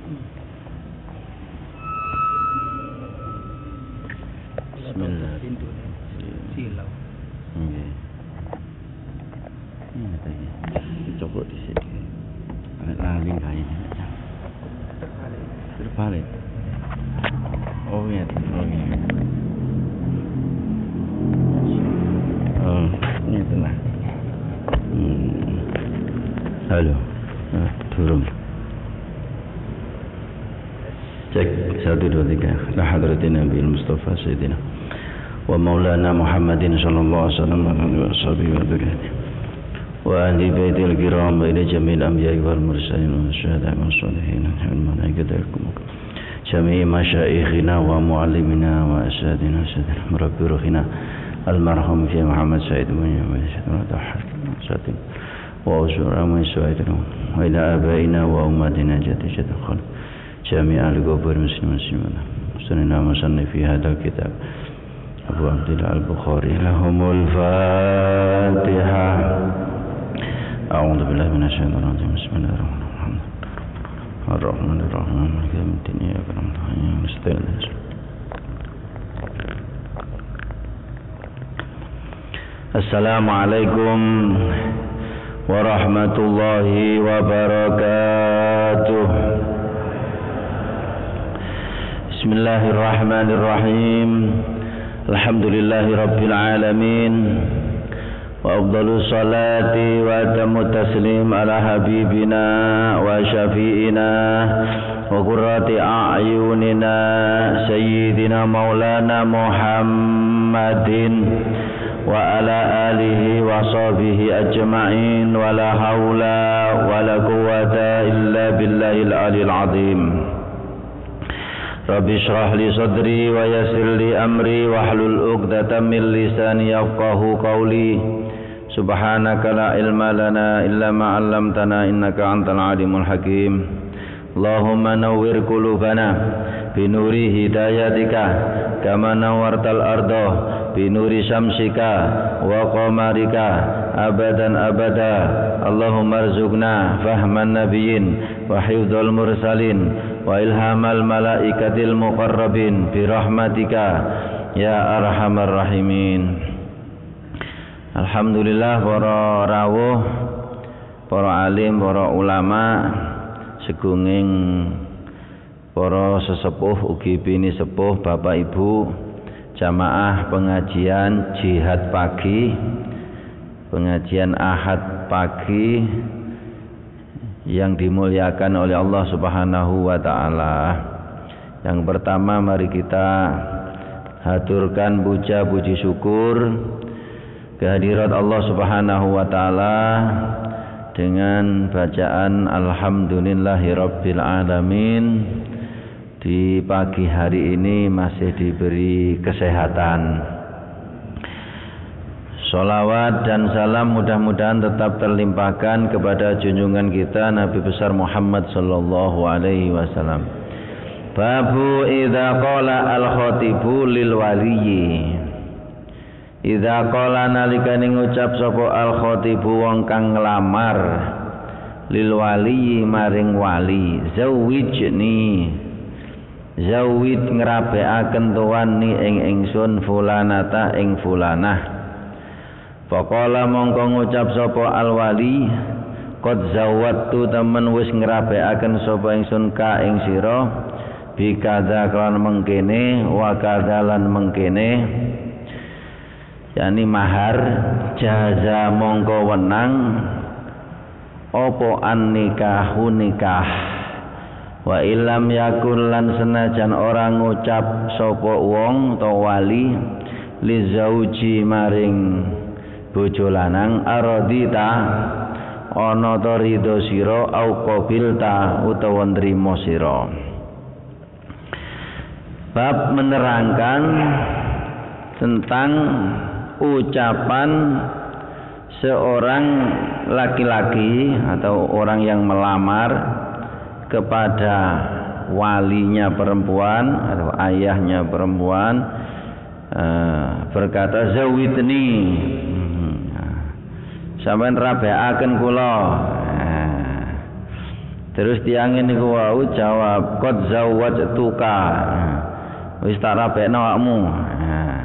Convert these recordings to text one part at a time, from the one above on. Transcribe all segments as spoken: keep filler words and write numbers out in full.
Bismillah. Silau. Nggih. Ini tadi. Coba di sini. Lali kae. Terbalik. Oh iya, oh iya. Oh, ini tenang. Hmm. Halo. Ah, turun. Cek satu dua tiga. La hadratin Nabi Mustafa Sayyidina wa Maulana Muhammadin sallallahu alaihi wasallam wa sahbihi wa dzurriyyatihi wa ahli baitil kiram wa ila jami'il anbiya'i wal mursalin wa syuhada'i was sholihin wal malaikati jami'i masyaikhina wa muallimina wa asadina asadina rabbi ruhina almarhum fi Muhammad Said wa Sayyidina wa usura min su'idina wa ila abaina wa ummatina jati jadakhan jami'a al-gubur muslimin muslimin sunina musannif fi hadal kitab Abu Abdillah al-Bukhari lahumul Fatihah. A'udzu billahi minasyaitonir rajim. Bismillahirrahmanirrahim. Ar-Rahmanir-Rahim. Maliki yaumiddin. Iyyaka na'budu wa iyyaka nasta'in. Assalamualaikum warahmatullahi wabarakatuh. Bismillahirrahmanirrahim. Alhamdulillahi rabbil alamin. Wa afdalus salati wa atammu taslim ala habibina wa syafi'ina wa qurrati a'yunina sayyidina maulana Muhammadin wa ala alihi wa sahbihi ajma'in wa la hawla wa la quwwata illa billahil aliyil azim. Rabbi shrah li sadri wa yassir li amri wa hlul uqdatam min lisani yafqahu qawli. Subhanaka la ilma lana illa ma 'allamtana innaka antal alimul hakim. Allahumma nawwir qulubana bi nuri hidayatika kama nawwartal arda bi nuri syamsika wa qamarika abadan abada. Allahumma arzuqna fahman nabiyyin wa hifdzal mursalin wa ilhamal malaikatil muqarrabin bi rahmatika ya arhamar rahimin. Alhamdulillah para rawuh, para alim, para ulama, segunging para sesepuh ugi bini sepuh, bapak ibu, jamaah pengajian jihad pagi, pengajian ahad pagi yang dimuliakan oleh Allah Subhanahu wa taala. Yang pertama mari kita haturkan puja puji syukur kehadirat Allah Subhanahu wa taala dengan bacaan alhamdulillahirabbil alamin. Di pagi hari ini masih diberi kesehatan. Salawat dan salam mudah-mudahan tetap terlimpahkan kepada junjungan kita Nabi besar Muhammad sallallahu alaihi wasallam. Babu idza qala al-khatibu lil waliyyi. Idza qala nalikane ngucap sapa al-khatibu wong kang nglamar lil waliyyi maring wali, zawijni. Zawid ngrabekaken tuwani ing ingsun fulanata ing fulanah. Faqala mongko ngucap sapa al-wali, qad zawattu temen wis ngrabekaken sapa ingsun ka ing sira bi kadza kan mengkene wa kadzalan mengkene. Yani mahar jaza mongko wenang opo an nikahu nikah wa ilam yakun lan senajan orang ngucap sapa wong to wali li zauji maring bojo lanang aradita ana ta ridho sira au qabilta utawa nrimo sira. Bab menerangkan tentang ucapan seorang laki-laki atau orang yang melamar kepada walinya perempuan atau ayahnya perempuan, uh, berkata zawidni, sampeyan rabekaken kula. Terus tiang niku wau jawab qad zawwajtuka. Wis tak rapekno awakmu. Nah.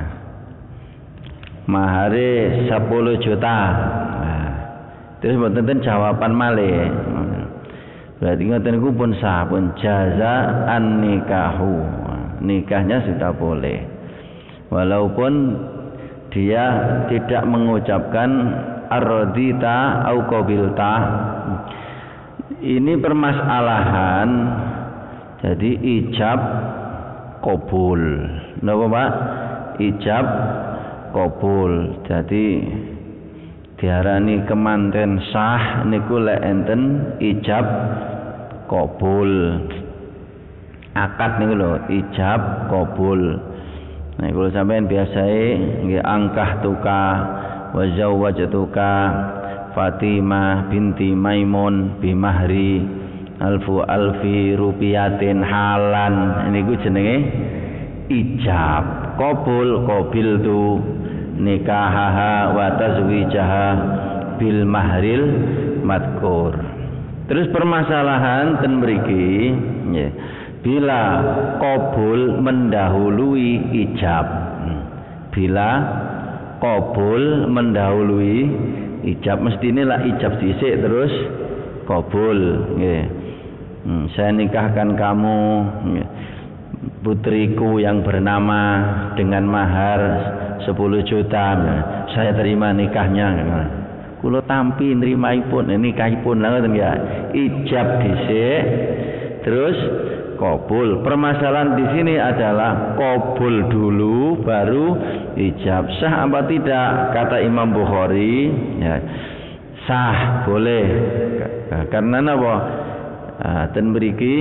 Mahare sepuluh juta. Nah. Terus mboten jawaban malih. Berarti ngoten niku pun sah, pun jaza an nikahu. Nikahnya sudah boleh. Walaupun dia tidak mengucapkan ar-radita au qabilta. Ini permasalahan jadi ijab qabul. Napa Pak? Ijab qabul. Jadi diarani kemanten sah niku lek enten ijab qabul. Akad niku lho, ijab qabul. Nah, kalau sampean biasae nggih angkah tuka wa zawwajtuka Fatimah binti Maimun bimahri alfu alfi rupiyatin halan. Niku jenenge ijab qabul qabiltu nikahaha wa tazwijaha bil mahril madkur. Terus permasalahan ten mriki nggih, bila qabul mendahului ijab. Bila qabul mendahului ijab, mestine lah ijab dhisik terus qabul nggih. Hmm, saya nikahkan kamu nggih, putriku yang bernama dengan mahar sepuluh juta. Saya terima nikahnya. Kula tampi nrimaipun nikahipun lha ngoten ya. Ijab dhisik terus qabul. Permasalahan di sini adalah qabul dulu baru ijab. Sah apa tidak? Kata Imam Bukhari, ya, sah, boleh. Karena napa? Ah, ten mriki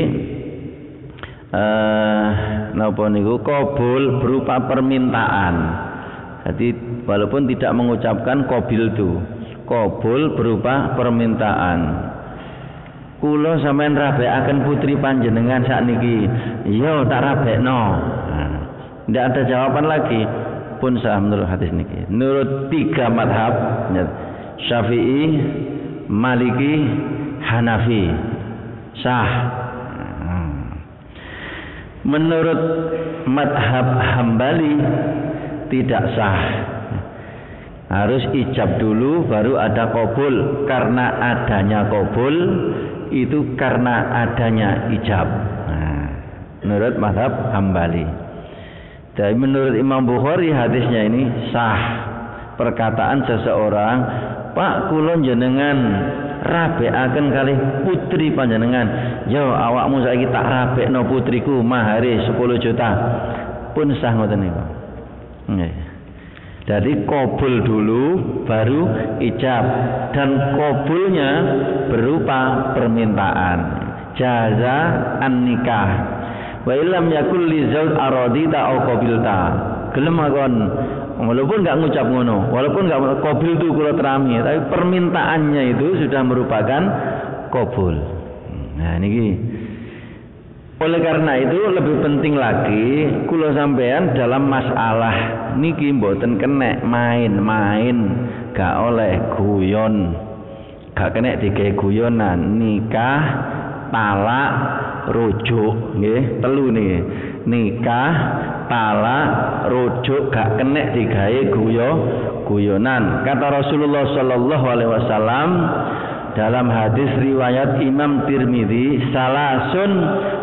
eh napa niku qabul berupa permintaan. Jadi walaupun tidak mengucapkan qabil itu, qabul berupa permintaan. Kula sampean rabekaken putri panjenengan sakniki. Iya tak rabekno. Nah, tidak ada jawaban lagi. Pun sah menurut hadis niki. Menurut tiga madhab, Syafi'i, Maliki, Hanafi, sah. Menurut madhab Hambali tidak sah. Harus ijab dulu baru ada qabul. Karena adanya qabul itu karena adanya ijab. Nah, menurut mazhab Hambali. Dan menurut Imam Bukhari hadisnya ini sah. Perkataan seseorang, Pak kula jenengan rabekaken kalih putri panjenengan. Yo awakmu saiki tak rabekno putriku mahare sepuluh juta. Pun sah ngoten niku. Nggih. Jadi qabul dulu baru ijab, dan qabulnya berupa permintaan. Jaza an nikah. Wa illam yakul li zawj aradita au qabilta. Gelem akon walaupun enggak ngucap ngono, walaupun enggak qabil tu kula terami, tapi permintaannya itu sudah merupakan qabul. Nah niki. Oleh karena itu lebih penting lagi kula sampean dalam masalah niki mboten kenek main-main, gak oleh guyon, gak kena digawe guyonan. Nikah, talak, rujuk, nggih telu niki. Nikah, talak, rujuk gak kena digawe guyo guyonan. Kata Rasulullah sallallahu alaihi wasallam dalam hadis riwayat Imam Tirmidzi, salasun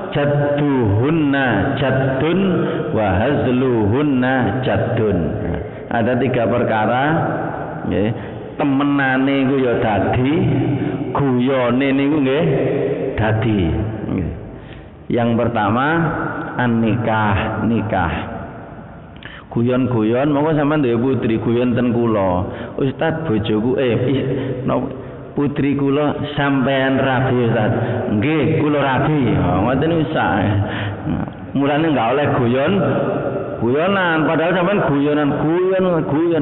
jadduhunna jaddun wa hazluhunna jaddun. Ada tiga perkara, nggih, temenane iku ya dadi, guyone niku nggih dadi. Yang pertama an-nikah, nikah. Guyon-guyon, monggo sampean duwe putri guyon ten kula. Ustaz bojoku eh no, putri kula sampean rabi Ustaz. Nggih, kula rabi. Oh, ngoten usah. Mulane enggak oleh guyon guyonan, padahal sampean guyonan guyon guyon.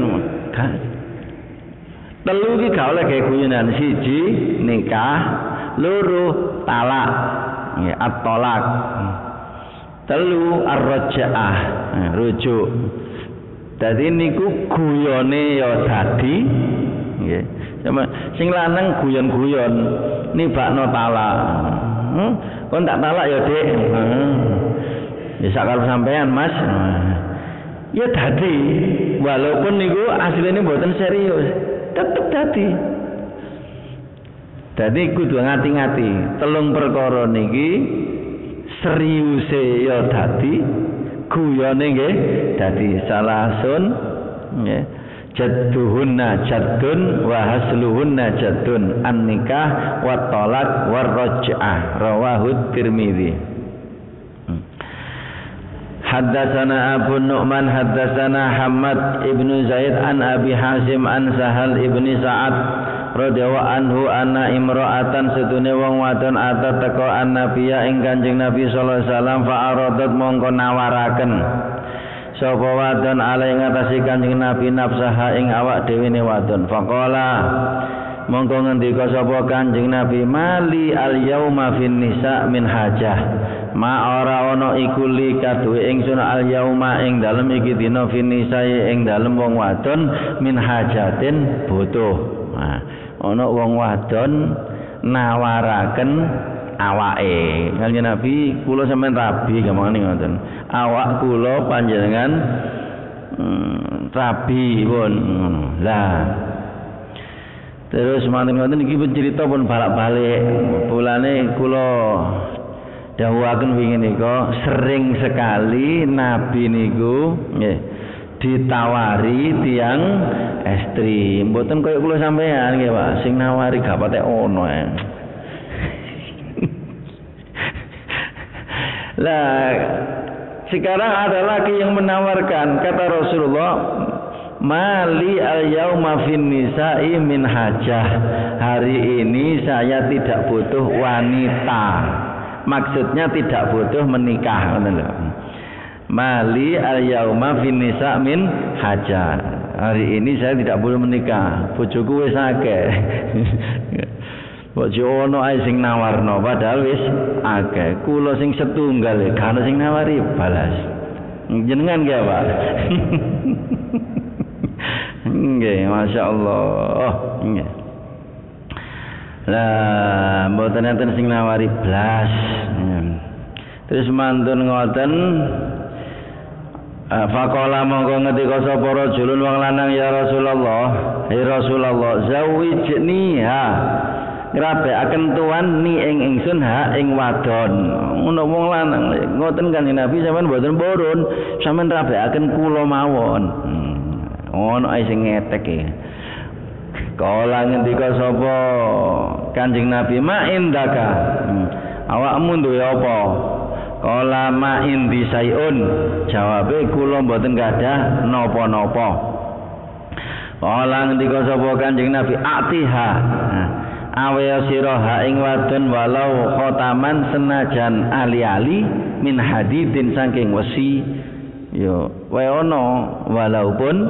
Telu iki gak oleh gawe guyonan. Siji nikah, loro talak. Nggih, at-talak. Telu ar-raja'ah, rujuk. Dadi niku guyone ya dadi nggih. Sing lanang guyon-guyon nibakno talak. Hmm, kon tak talak ya, Dik. Hmm. Ya sakal sampean, Mas. Ya dadi, walaupun niku asline mboten serius, tetep dadi. Dadi kudu ngati-ngati, telung perkara niki seriuse ya dadi, guyone nggih dadi salasun nggih. Jadduhunna jaddun wa hasluhunna jaddun an-nikah wa talaq war raj'ah rawahu Tirmidzi. Haddatsana Abu Nu'man haddatsana Hammad ibnu Zaid an Abi Hasim an Sahal ibni Sa'ad radhiyallahu anhu anna imra'atan sedune wong wadon atat teko an-nabiyya ing Kanjeng Nabi sallallahu alaihi wasallam fa aradat mongko nawaraken sapa wadon ala ing ngatasi Kanjeng Nabi nafsaha ing awak dhewe ne wadon faqala mongko ngendika sapa Kanjeng Nabi mali al yauma fin nisa min hajah ma ora ana iku li kaduwe ingsun al yauma ing dalem iki dina fin nisa ing dalem wong wadon min hajatin butuh. Nah, ana wong wadon nawaraken awake. Kanjeng Nabi kula sampean rabi gampangane ngoten. Awak kula panjenengan hmm, rabi pun ngono. Lah terus manten-manten iki pun cerita pun balak-balik. Bulane kula dawuhaken wingi nika sering sekali Nabi niku nggih ditawari tiang estri. Mboten kaya kula sampean nggih, Pak. Sing nawari gak patek ono ya. Lah sekarang ada lagi yang menawarkan, kata Rasulullah, mali al-yauma fin nisa'i min hajah. Hari ini saya tidak butuh wanita. Maksudnya tidak butuh menikah. Mali al-yauma fin nisa' min hajah. Hari ini saya tidak butuh menikah. Bojoku wis akeh. Bojo ono ae sing nawarno padahal wis akeh. Kula sing setunggal e gak sing nawari balas. Jenengan nggih, Pak. Nggih, masyaallah. Nggih. Lah, mboten enten sing nawari blas. Terus mantun ngoten faqala monggo ngendika sapa rajulun wong lanang ya Rasulullah, hai Rasulullah, zawijniha. Grabe akan tuan ni ing ingsun ha ing wadon. Ngono wong lanang ngoten kan Nabi sampean mboten purun, sampean rabekaken kula mawon. Ono ae sing ngetek e. Kala ngendika sapa Kanjeng Nabi ma indaka. Awakmu duwe apa? Kala ma indi sayun. Jawabe kula mboten gadah napa-napa. Kala ngendika sapa Kanjeng Nabi atiha. Awaya siraha ing wadon walau khotaman senajan ali-ali min hadidin saking wesi yo wae ana walaupun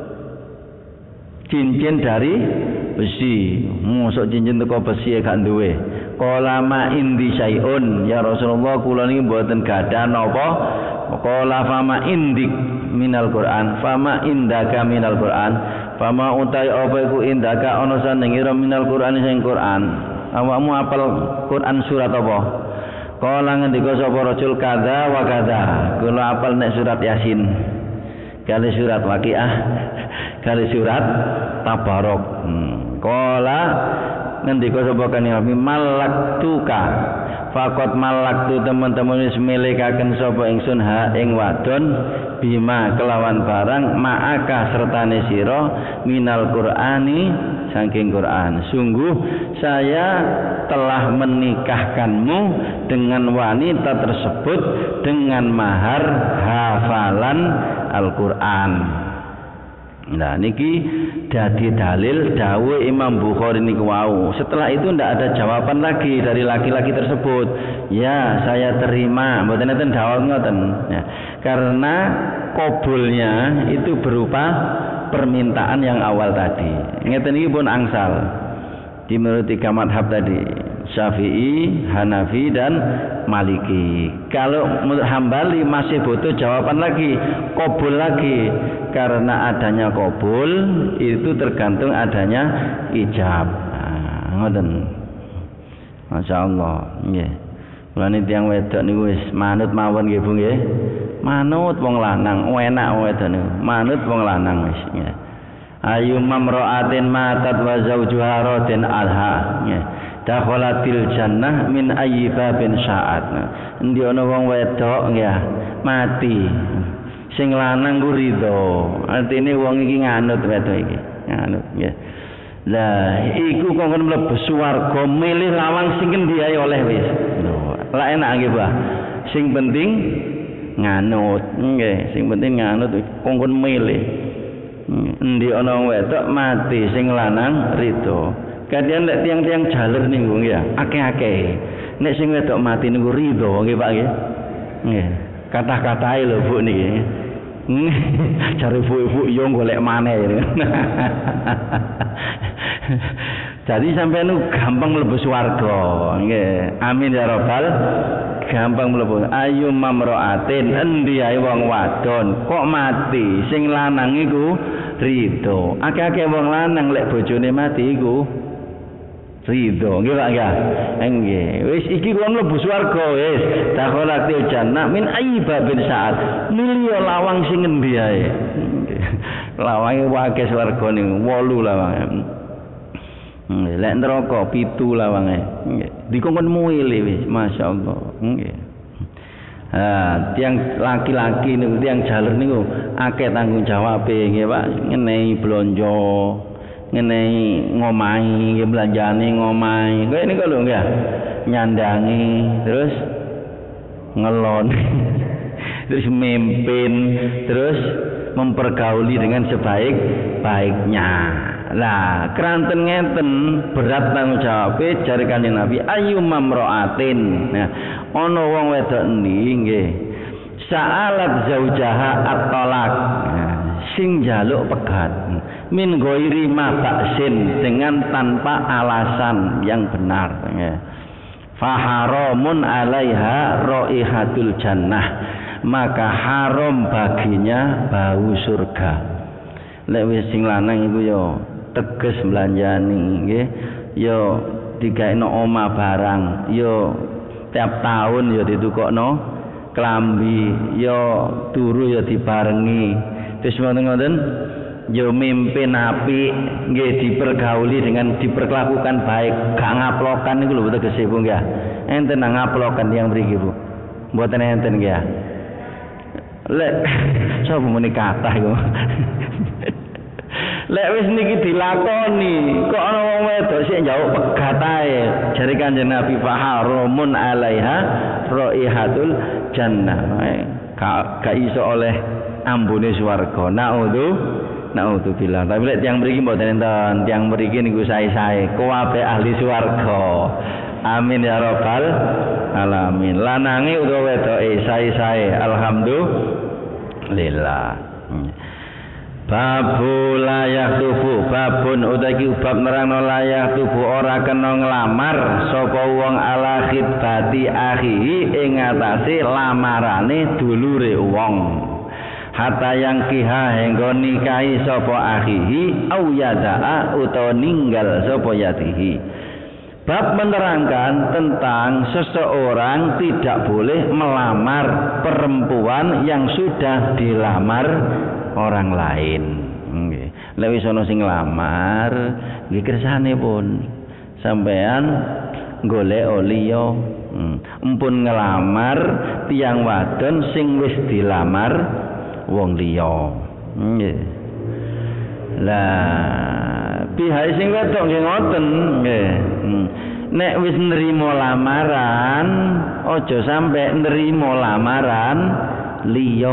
cincin dari besi. Mosok cincin teko besi gak duwe. Qala ma indi syai'un ya Rasulullah kula niki mboten gadah napa. Qala fama indik minal Qur'an fama indaka minal Qur'an. Fama utai apa iku indaka ana sanengira minal Qur'an sing Qur'an. Awakmu apal Qur'an surat apa? Kala ngendika sapa rajul kadza wa kadza. Kula apal nek surat Yasin. Kali surat Waqiah, kali surat Tabarok. Hmm. Kala ngendika sapa Kanjeng malaktuka. Fakot malaktu teman-teman wis milikaken sapa ingsun ha ing wadon bima kelawan barang ma'aka sertane sira minal Qur'ani saking Qur'an. Sungguh saya telah menikahkanmu dengan wanita tersebut dengan mahar hafalan Al-Qur'an. Nah niki dadi dalil dawuh Imam Bukhari niku wau. Setelah itu ndak ada jawaban lagi dari laki-laki tersebut. Ya, saya terima. Mboten enten jawab ngoten. Ya, karena qabulnya itu berupa permintaan yang awal tadi. Ngeten iki pun angsal. Menurut tiga madhab tadi, Syafi'i, Hanafi dan Maliki. Kalau menurut Hambali masih butuh jawaban lagi, qabul lagi. Karena adanya qabul itu tergantung adanya ijab. Nah, ngoten. Masyaallah, nggih. Mulane tiyang wedok niku wis manut mawon nggih Bu nggih. Manut wong lanang, enak wong wedok niku. Manut wong lanang wis nggih. Ayu mamra'atin matat wa zawjuha radin alha nggih. Dakhalatil jannah min ayyi babin sya'at. Endi ana wong wedok nggih mati. Sing lanang ku ridho. Artine wong iki nganut wedok iki. Nganut nggih. Lah iku kok mlebu swarga milih lawang sing endi ae oleh wis. Lah enak nggih, Pak. Sing penting nganut nggih, sing penting nganut kongkon milih. Endi ana wong wedok mati sing lanang ridho. Kadang lek tiang-tiang jalur niku nggih, akeh-akeh. Nek sing wedok mati niku ridho nggih, Pak nggih. Nggih. Kata-katae lho Bu niki. Cari ibu-ibu yo golek maneh. Jadi sampai nu gampang mlebu swarga. Nggih. Amin ya rabbal gampang mlebu. Ayu mamra'atin endi ae wong wadon kok mati sing lanang iku ridho. Akeh-akeh wong lanang lek bojone mati iku ridho. Nggih Pak nggih. Nggih. Wis iki wong mlebu swarga wis. Dakhalatil jannah min ayyi babin sa'at. Milih lawang sing endi ae. Lawange wae swarga niku wolu lawange. Nggih, lek neraka pitu lawange. Nggih. Dikongkon milih wis, masyaallah. Nggih. Ah, tiang laki-laki niku tiang jalur niku akeh tanggung jawabe nggih, Pak. Ngenehi blonjo, ngenehi ngomahi, nggih belanjane ngomahi. Kaya niku lho nggih. Nyandangi, terus ngelon. Terus mimpin, terus mempergauli dengan sebaik-baiknya. Lah, keranten ngeten berat tanggung jawab jare Kanjeng Nabi ayu mamra'atin. Nah, ana wong wedok endi nggih. Sa'alat zaujaha at-talaq. Nah, sing njaluk pegat min ghairi ma ba'sin dengan tanpa alasan yang benar nggih. Fa haramun 'alaiha raihatul jannah. Maka haram baginya bau surga. Lek wis sing lanang iku yo teges belanjani nggih, yo digaekno omah barang, yo tiap tahun yo ditukokno klambi, yo turu yo dibarengi. Terus ngoten-ngoten yo mimpin apik nggih, dipergauli dengan diperlakukan baik, gak ngaplokan niku lho tegese Bu nggih. Enten ngaplokan yang mriki Bu. Mboten enten nggih. Lek sapa muni kathah iku. Lek wis niki dilakoni, kok ana wong wedok sik njawuk pegat ae. Jare Kanjeng Nabi faharumun 'alaiha raihatul jannah. Gak gak iso oleh ambune swarga. Naudzu naudzubillah. Tapi lek tiyang mriki mboten enten, tiyang mriki niku sae-sae, kabeh ahli swarga. Amin ya rabbal alamin. Lanange utawa wedoke sae-sae. Alhamdulillah. Babu layak tubuh, babun utawi bab nerangno layak tubuh ora kena nglamar sapa wong ala khidbati akhihi ing atase lamarane dulure wong. Hatta yang kiha henggo nikahi sapa akhihi au yadaa utawa ninggal sapa yatihi. Bab menerangkan tentang seseorang tidak boleh melamar perempuan yang sudah dilamar orang lain. Nggih. Lek wis ana sing nglamar, nggih kersane pun sampean golek liya. Hmm. Empun ngelamar tiyang wadon sing wis dilamar wong liya. Nggih. Lah, pihak sing wedok nggih ngoten, nggih. Hmm. Nek wis nrimo lamaran, aja sampe nrimo lamaran liya.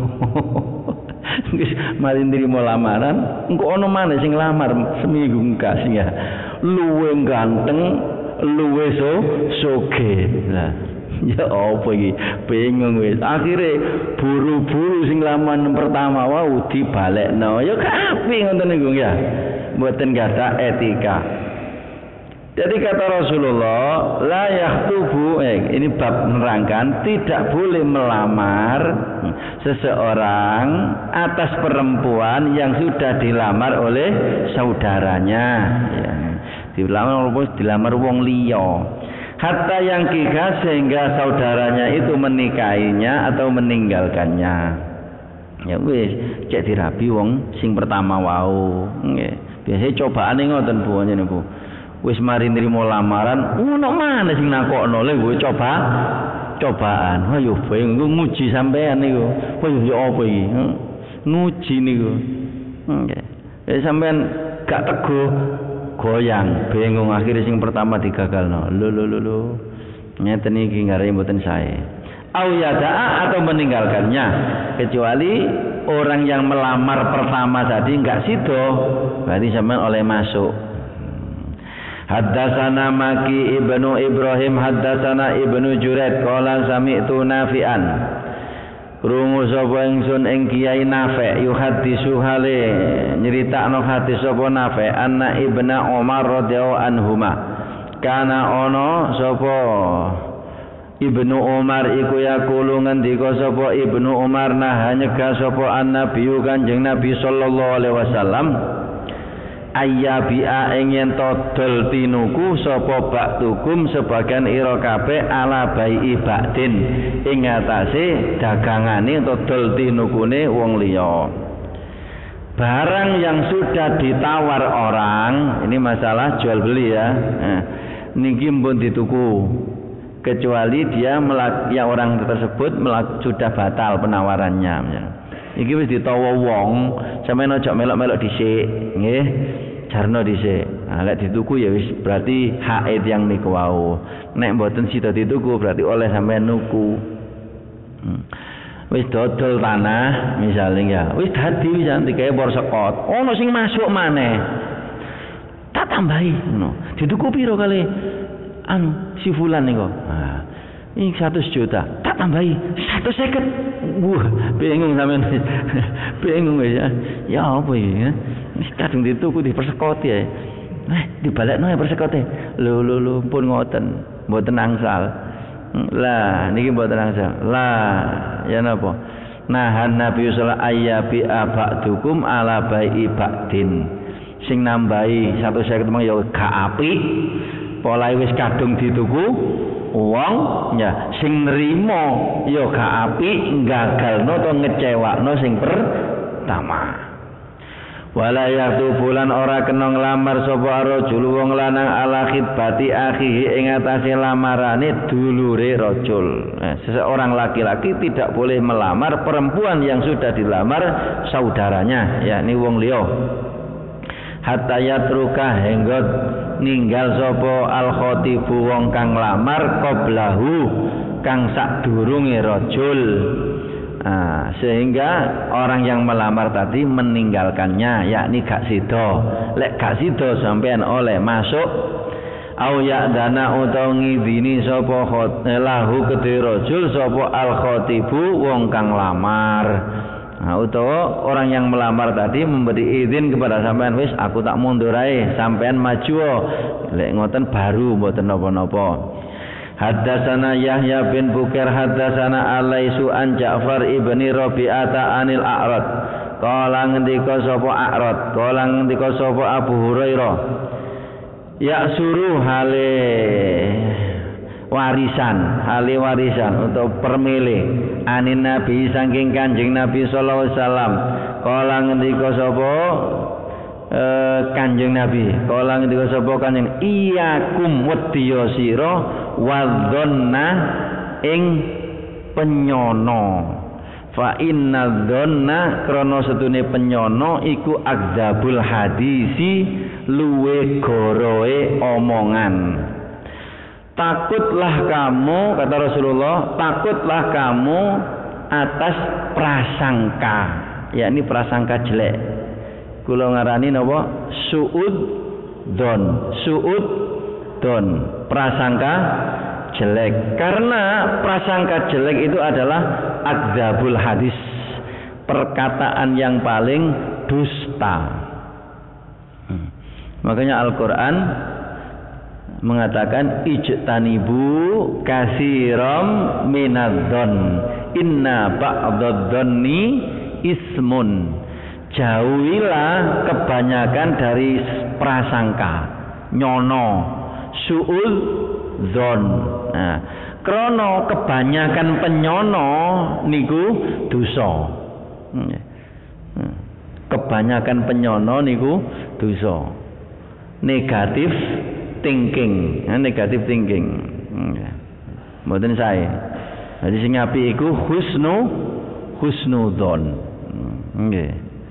Wis mari nrimo lamaran, engko ana maneh sing lamar seminggu engkas ya. Luwe ganteng, luwe so sugih. Lah, ya apa iki? Bingung wis. Akhire buru-buru sing laman pertama wau dibalekno. Ya kabeh ngoten niku ya. Mboten gadah etika. Jadi kata Rasulullah, la yakhtubu, eh, ini bab menerangkan tidak boleh melamar seseorang atas perempuan yang sudah dilamar oleh saudaranya. Ya. Dilamar dilamar wong liya. hatta yang kika sehingga saudaranya itu menikahinya atau meninggalkannya. Ya wis cek dirabi wong sing pertama wau. Nggih. Biasane cobaane ngoten Bu niku. Wis mari nrimo lamaran, ono mana sing nakokno lho gue coba cobaan. Wah yo ben nguji sampean niku. Wah yo apa iki? Nguji niku. Nggih. Ya sampean gak teguh goyang, bingung akhirnya sing pertama digagalno. Lho lho lho lho. Ngeten iki ngare mboten sae. Au yada'a atau meninggalkannya, kecuali orang yang melamar pertama tadi enggak sido, berarti sampean oleh masuk. Haddatsana Maki ibnu Ibrahim haddatsana ibnu Juraid qala sami'tu Nafi'an krungu sapa ingsun ing Kiai Nafi' yuhaddisu hale nyritakno hadis sapa Nafi' anna Ibna Umar radhiyallahu anhuma kana ana sapa Ibnu Umar iku yaqulu ngendika sapa Ibnu Umar nah nyegah sapa annabiyu Kanjeng Nabi sallallahu alaihi wasallam ayyabi'a ing yen todol tinuku sapa baktukum sebagian ira kabeh ala bai'i ba'din ing atase dagangane todol tinukune wong liya. Barang yang sudah ditawar orang, ini masalah jual beli ya. Nah, niki mbon dituku. Kecuali dia melak, ya orang tersebut melak, sudah batal penawarannya. Iki wis ditawa wong, sampeyan aja melok-melok dhisik, nggih. Jarno dhisik. Nah, lek dituku ya wis berarti haid yang niku wau. Nek mboten sida dituku berarti oleh sampeyan nuku. Hmm. Wis dodol tanah misalnya ya. Wis dadi wis dikae bor sekot. Ono sing masuk maneh. Tak tambahi ngono. Dituku piro kali anu si fulan niku. Nah, ini seratus juta. Tak tambahi seratus seket. Wah, bingung sampean. Bingung ya. Ya apa iki? Wis kadung dituku dipersekoti ya. Eh, dibalekno ya persekote. Lho lho lho pun ngoten. Mboten angsal. Lah niki mboten angsal. Lah ya napa? Nahan Nabi sallallahu alaihi wasallam ba'dukum ala bai'i ba'din. Sing nambahi seratus seket mong ya gak apik. Polahe wis kadung dituku wong ya sing nrimo ya gak apik gagalno to ngecewakno sing pertama. Wala yaqtu bulan ora kena nglamar sapa rajul wong lanang ala khitbati akhihi ing atase lamarane dulure rajul. Nah, seseorang laki-laki tidak boleh melamar perempuan yang sudah dilamar saudaranya, yakni wong liya. Hatta yatruka hingga ninggal sapa al khatibu wong kang lamar qablahu kang sadurunge rajul. Nah, sehingga orang yang melamar tadi meninggalkannya, yakni gak sida. Lek gak sida sampean oleh masuk au ya dana utawa ngidini sapa lahu kedhe rajul sapa al khatibu wong kang lamar. Nah, utawa orang yang melamar tadi memberi izin kepada sampean, wis aku tak mundur ae, sampean maju. Lek ngoten baru mboten napa-napa. Haddatsana Yahya bin Bukair haddatsana Alaisu an Ja'far ibni Rabi'ata anil A'rad. Kala ngendika sapa A'rad, kala ngendika sapa Abu Hurairah. Ya suruh hale warisan, hale warisan untuk permile anin Nabi saking Kanjeng Nabi sallallahu alaihi wasallam. Kala ngendika sapa Uh, Kanjeng Nabi, kala ngendika sapa Kanjeng, iyakum wedya sira wadzonna ing penyono. Fa inna dzonna krana setune penyono iku akdzabul hadisi luwe goroe omongan. Takutlah kamu, kata Rasulullah, takutlah kamu atas prasangka, yakni prasangka jelek. Kula ngarani napa? Suud don, suud don, prasangka jelek. Karena prasangka jelek itu adalah akdzabul hadis, perkataan yang paling dusta. Hmm. Makanya Al-Qur'an mengatakan ijtanibu katsiran minadh-dhon inna ba'dadh-dhonni ismun. Jauhilah kebanyakan dari prasangka, nyono, suul dzon. Nah, krana kebanyakan penyono niku dosa. Kebanyakan penyono niku dosa. Negatif thinking, nah, negatif thinking. Mboten sae. Jadi sing apik iku husnu husnudzon. Nggih.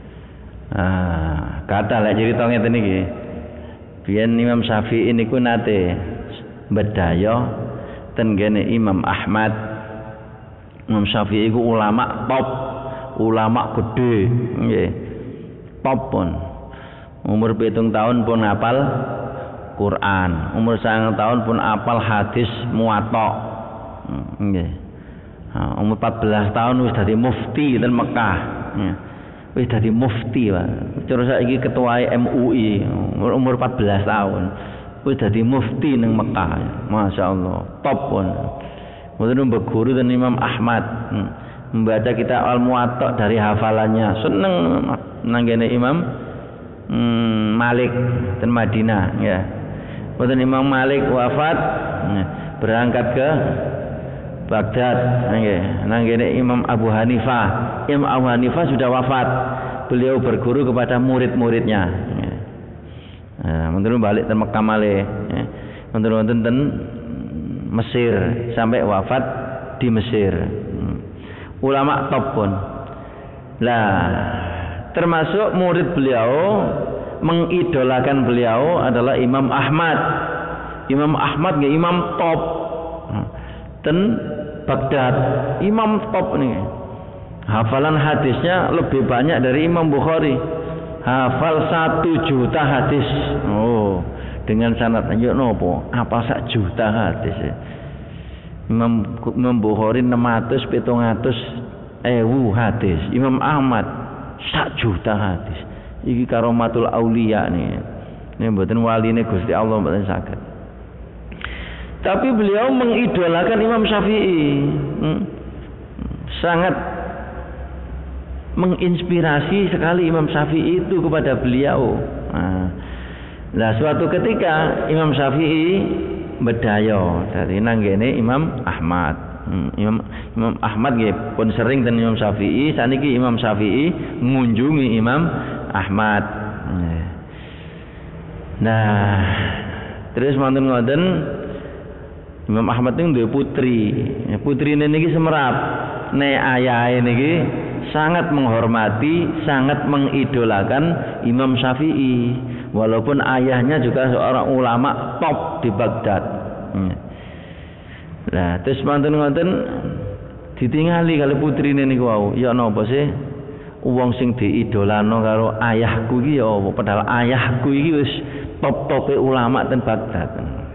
Ah, kata lek cerita ngeten iki. Biyen Imam Syafi'i niku nate bedaya ten gene Imam Ahmad. Imam Syafi'i iku ulama top, ulama gede, nggih. Top pun. Umur pitung tahun pun hafal Quran, umur sangang tahun pun hafal hadis Muwatta. Nggih. Nah, umur empat belas tahun wis dadi mufti ten Mekah. Ya. Wis dadi mufti, Pak. Terus saiki ketua M U I, umur empat belas tahun. Wis dadi mufti ning Mekah. Masyaallah, top pun. Mboten mbeguru dan Imam Ahmad. Hmm. Membaca kitab Al-Muwatta dari hafalannya. Seneng nanggene Imam hmm, Malik dan Madinah, ya. Mboten Imam Malik wafat, ya, berangkat ke Baghdad, nggih. Nanggene Imam Abu Hanifah. Imam Abu Hanifah sudah wafat. Beliau berguru kepada murid-muridnya. Nah, menurut balik ke Mekah malih, ya. Menurut ten Mesir sampai wafat di Mesir. Hmm. Ulama top pun. Lah, termasuk murid beliau mengidolakan beliau adalah Imam Ahmad. Imam Ahmad nggih imam top. Ten Baghdad, imam top nih. Hafalan hadisnya lebih banyak dari Imam Bukhari. Hafal satu juta hadis. Oh, dengan sanad ayo nopo? Apa sak juta hadis ya? Imam Imam Bukhari enam ratus pitung atus ewu hadis. Imam Ahmad sak juta hadis. Iki karomatul aulia nih. Ini mboten waline Gusti Allah mboten saged. Tapi beliau mengidolakan Imam Syafi'i, hmm. sangat menginspirasi sekali Imam Syafi'i itu kepada beliau. Nah, nah suatu ketika Imam Syafi'i bedaya dari nanggene Imam Ahmad. Hmm. Imam Imam Ahmad nggih pun sering ten Imam Syafi'i, saniki Imam Syafi'i mengunjungi Imam Ahmad. Nah, terus wonten ngoten Imam Ahmad itu duwe putri. Putrine niki semerap. Nek ayahe niki sangat menghormati, sangat mengidolakan Imam Syafi'i. Walaupun ayahnya juga seorang ulama top di Baghdad. Nah, terus mantun ngoten ditingali kali putrine niku wau. Ya napa sih? Wong sing diidolano karo ayahku iki ya apa? Padahal ayahku iki wis top-tope ulama ten Baghdad.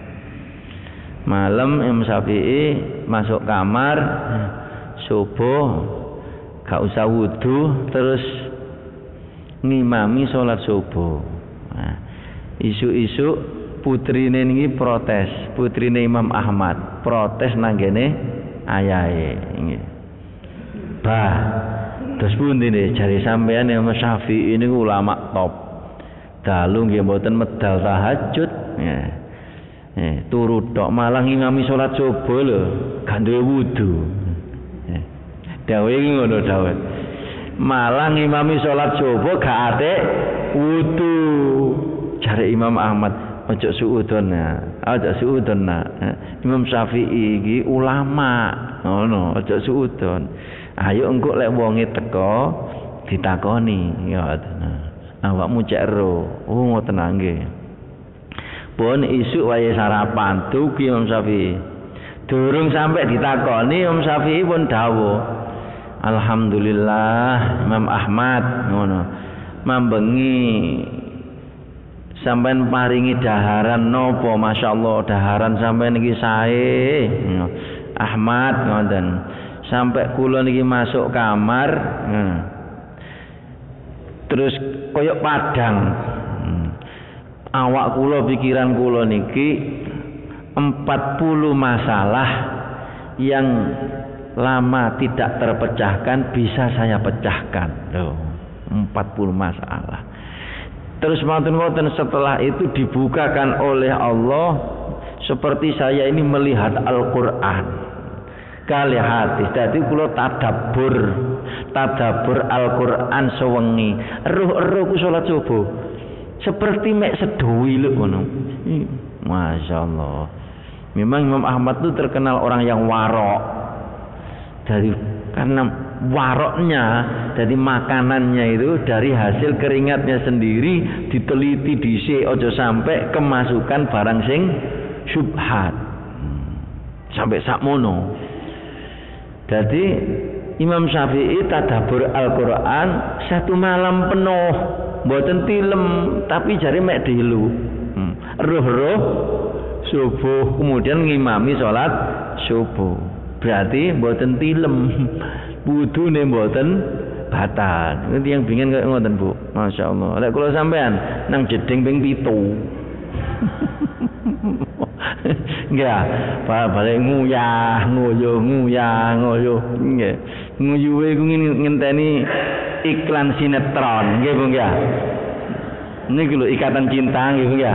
Malam Imam Syafi'i masuk kamar subuh gak usah wudu terus ngimami sholat subuh. Nah, isu-isu putrine niki protes, putrine Imam Ahmad protes nanggene ayahe nggih. Bah, terus pundi nggih jare sampean Imam Syafi'i niku ulama top. Dalu nggih mboten medal tahajud ya. Eh, turu tok malah ngimami salat subuh lho, gak duwe wudu. Eh, dawuhe ngono dawuh. Malah ngimami salat subuh gak ate wudu. Jare Imam Ahmad, ojo suudon ya. Ojo suudon nah. Eh, Imam Syafi'i iki ulama. Ngono, ojo suudon. Ayo engko lek wonge teko ditakoni ya. Awakmu cek ero. Oh ngoten nggih. Pun isuk wayahe sarapan dugi Imam Syafi'i. Durung sampai ditakoni Imam Syafi'i pun dawuh. Alhamdulillah Imam Ahmad ngono. Mambengi sampean paringi daharan napa masyaallah daharan sampean iki sae. Ahmad ngoten. Sampai kula niki masuk kamar hmm. terus koyok padang. Awak kula pikiran kula niki empat puluh masalah yang lama tidak terpecahkan bisa saya pecahkan. Loh, empat puluh masalah. Terus matur-matur setelah itu dibukakan oleh Allah seperti saya ini melihat Al-Qur'an kali hadis. Dadi kula tadabbur, tadabbur Al-Qur'an sewengi. Eruh-eruh ku salat subuh. Seperti mek sedowi lho ngono. Masyaallah. Memang Imam Ahmad itu terkenal orang yang warok. Dari karena waroknya, jadi makanannya itu dari hasil keringatnya sendiri, diteliti dhisik aja sampai kemasukan barang sing syubhat. Sampai sakmono. Jadi Imam Syafi'i tadabbur Al-Qur'an satu malam penuh, mboten tilem, tapi jare mek dilu. Hmm. Roh-roh subuh, kemudian ngimami salat subuh. Berarti mboten tilem. Wudune mboten batal. Itu yang bingung kaya ngoten, Bu. Masyaallah. Lek kula sampean nang jeding ping pitu. Nggih, balik nguyah, nguyuh, nguyah, nguyuh. Nggih. Nguyuhe ku ngenteni iklan sinetron, nggih Bu nggih. Niki lho Ikatan Cinta nggih Bu nggih.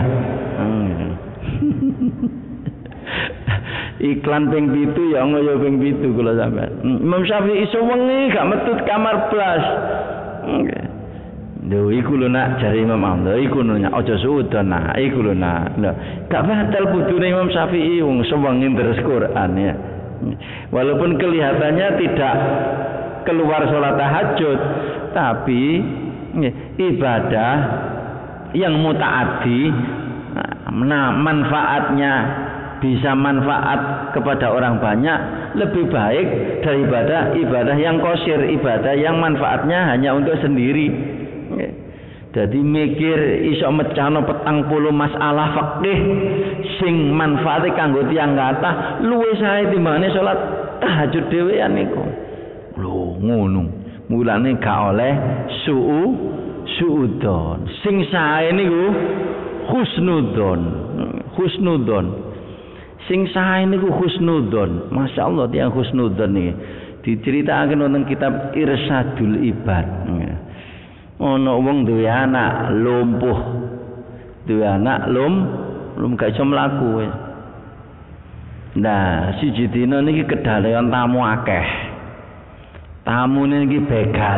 Iklan ping pitu ya nguyuh ping pitu kula sampean. Imam Syafi'i sewengi gak metut kamar blas. Nggih. Lho iku lho nak jare Imam Ahmad, iku lho nak aja suudon nak, iku lho nak. Lho, gak batal budune Imam Syafi'i wong sewengi deres Quran ya. Walaupun kelihatannya tidak keluar sholat tahajud, tapi ibadah yang mutaaddi, nah manfaatnya bisa manfaat kepada orang banyak lebih baik daripada ibadah yang qasir, ibadah yang manfaatnya hanya untuk sendiri. Jadi mikir iso mecahno petang puluh masalah fikih sing manfaate kanggo tiyang kathah luwih sae timbangane salat tahajud dhewean niku. Lho ngono. Mulane gak oleh su'u su'udon. Sing sae niku husnudon. Husnudon. Sing sae niku husnudon. Masyaallah tiyang husnudon niki diceritakaken wonten kitab Irsadul Ibad. Ono wong duwe anak lumpuh, duwe anak lum lum gak iso mlaku. Nah, siji dina niki kedalean tamu akeh. Tamune niki begal.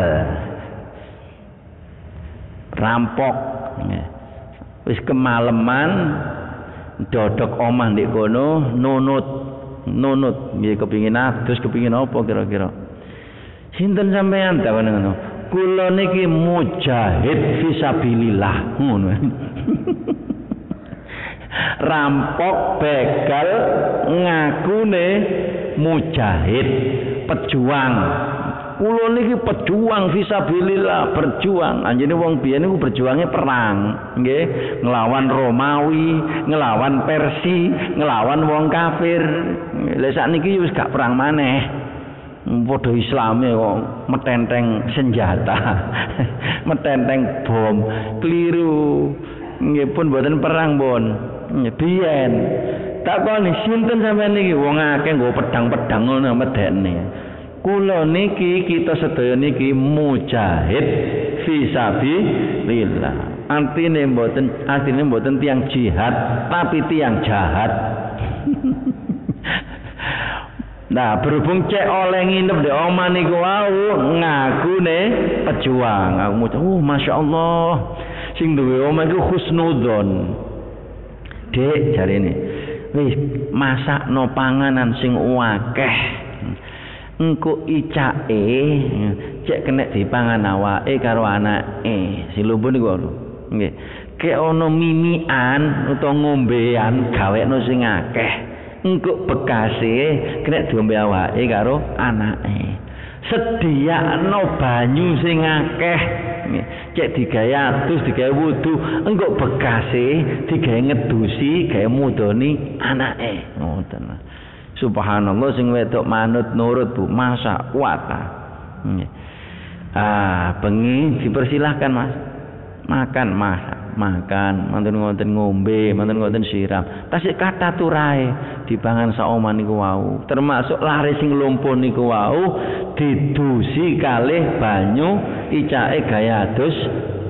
Rampok. Wis kemaleman dodok omah ndek kono nunut. Nunut, nggih kepingin adus, kepingin apa kira-kira. Sinten sampean takon ngono? Kula niki mujahid fisabilillah ngono. Rampok begal ngakune mujahid, pejuang. Kula niki pejuang fisabilillah, berjuang. Anjene wong biyen niku berjuangnya perang, nggih, nglawan Romawi, nglawan Persia, nglawan wong kafir. Lah sakniki wis gak perang maneh. Padha Islame kok metenteng senjata, metenteng bom, keliru. Nggih pun mboten perang pun. Biyen takoni sinten sampean niki wong akeh nggo pedang-pedang ngono medekne. Kula niki kita sedaya niki mujahid fisabilillah. Artine mboten artine mboten tiang jihad tapi tiang jahat. Nah, berhubung cek oleh nginep di omah niku wau ngakune pejuang. Aku ngucap, "Oh, masyaallah. Sing duwe omah iku husnudzon." Dek jarene, wis masakno panganan sing akeh. Engko icake cek kena dipangan awake karo anake. Si lumpuh niku lho. Nggih. Kek ana mimian utawa ngombean gawekno sing akeh. Engko bekase kena diombe awake karo anake. Sediakno banyu sing akeh. Cek digawe adus, digawe wudu, engko bekase digawe ngedusi, gawe mudoni anake. Ngoten. Subhanallah sing wedok manut nurut Bu, masak kuat. Ah, bengi dipersilahkan Mas. Makan masak. Makan, mantun ngoten ngombe, mantun ngoten siram. Tasik kata turae dipangan saoman niku wau. Termasuk lare sing lumpuh niku wau didusi kalih banyu icake gaya adus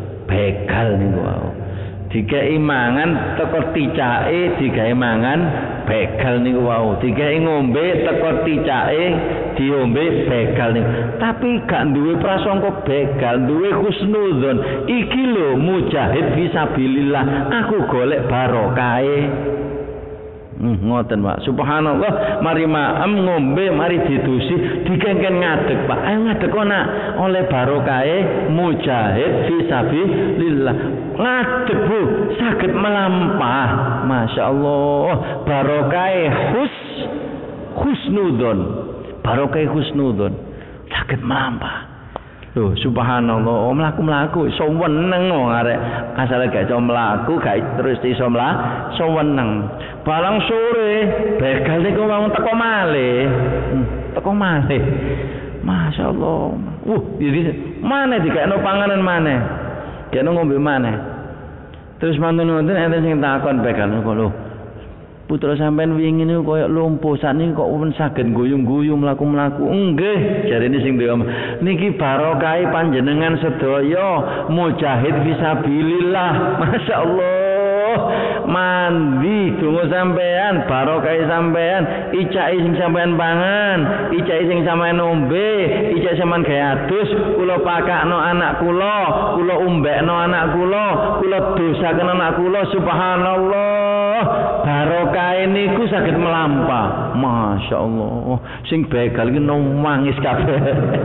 begal niku wau. Dikei mangan teko ticake digawe mangan begal niku wau digawe ngombe teko ticake diombe begal niku tapi gak duwe prasangka begal duwe husnudzon iki lho mujahid fisabilillah aku golek barokahe. Hmm, ngoten Pak. Subhanallah, mari maem ngombe, mari didusi, digengken ngadeg Pak. Ayo ngadeg ana oleh barokahe mujahid fisabilillah. Ngadeg Bu, saged melampah. Masyaallah, barokahe hus husnudzon. Barokahe husnudzon saged melampah. Loh, subhanallah, mlaku-mlaku iso weneng wong arek asale gak iso mlaku, gak terus iso mlaku, iso weneng. Balang sore, begal niku wong teko malih. Hmm, teko malih. Masyaallah. Uh, jadi mana dikekno panganan maneh. Kene ngombe maneh. Terus mantun-mantun enten sing takon begal niku lho. Putra sampean wingi niku koyo lumpuh, sakniki kok pun saged guyung-guyung mlaku-mlaku. Nggih, jarene sing duwe niki barokahe panjenengan sedaya mujahid fisabilillah. Masyaallah. Mandi donga sampean, barokahe sampean, icake sing sampean pangan, icake sing sampean ombe, icake sampean gawe adus, kula pakakno anak kula, kula umbekno anak kula, kula dosaken anak kula. Subhanallah. Barokahe niku saged melampah. Masyaallah. Sing begal iki nangis kabeh.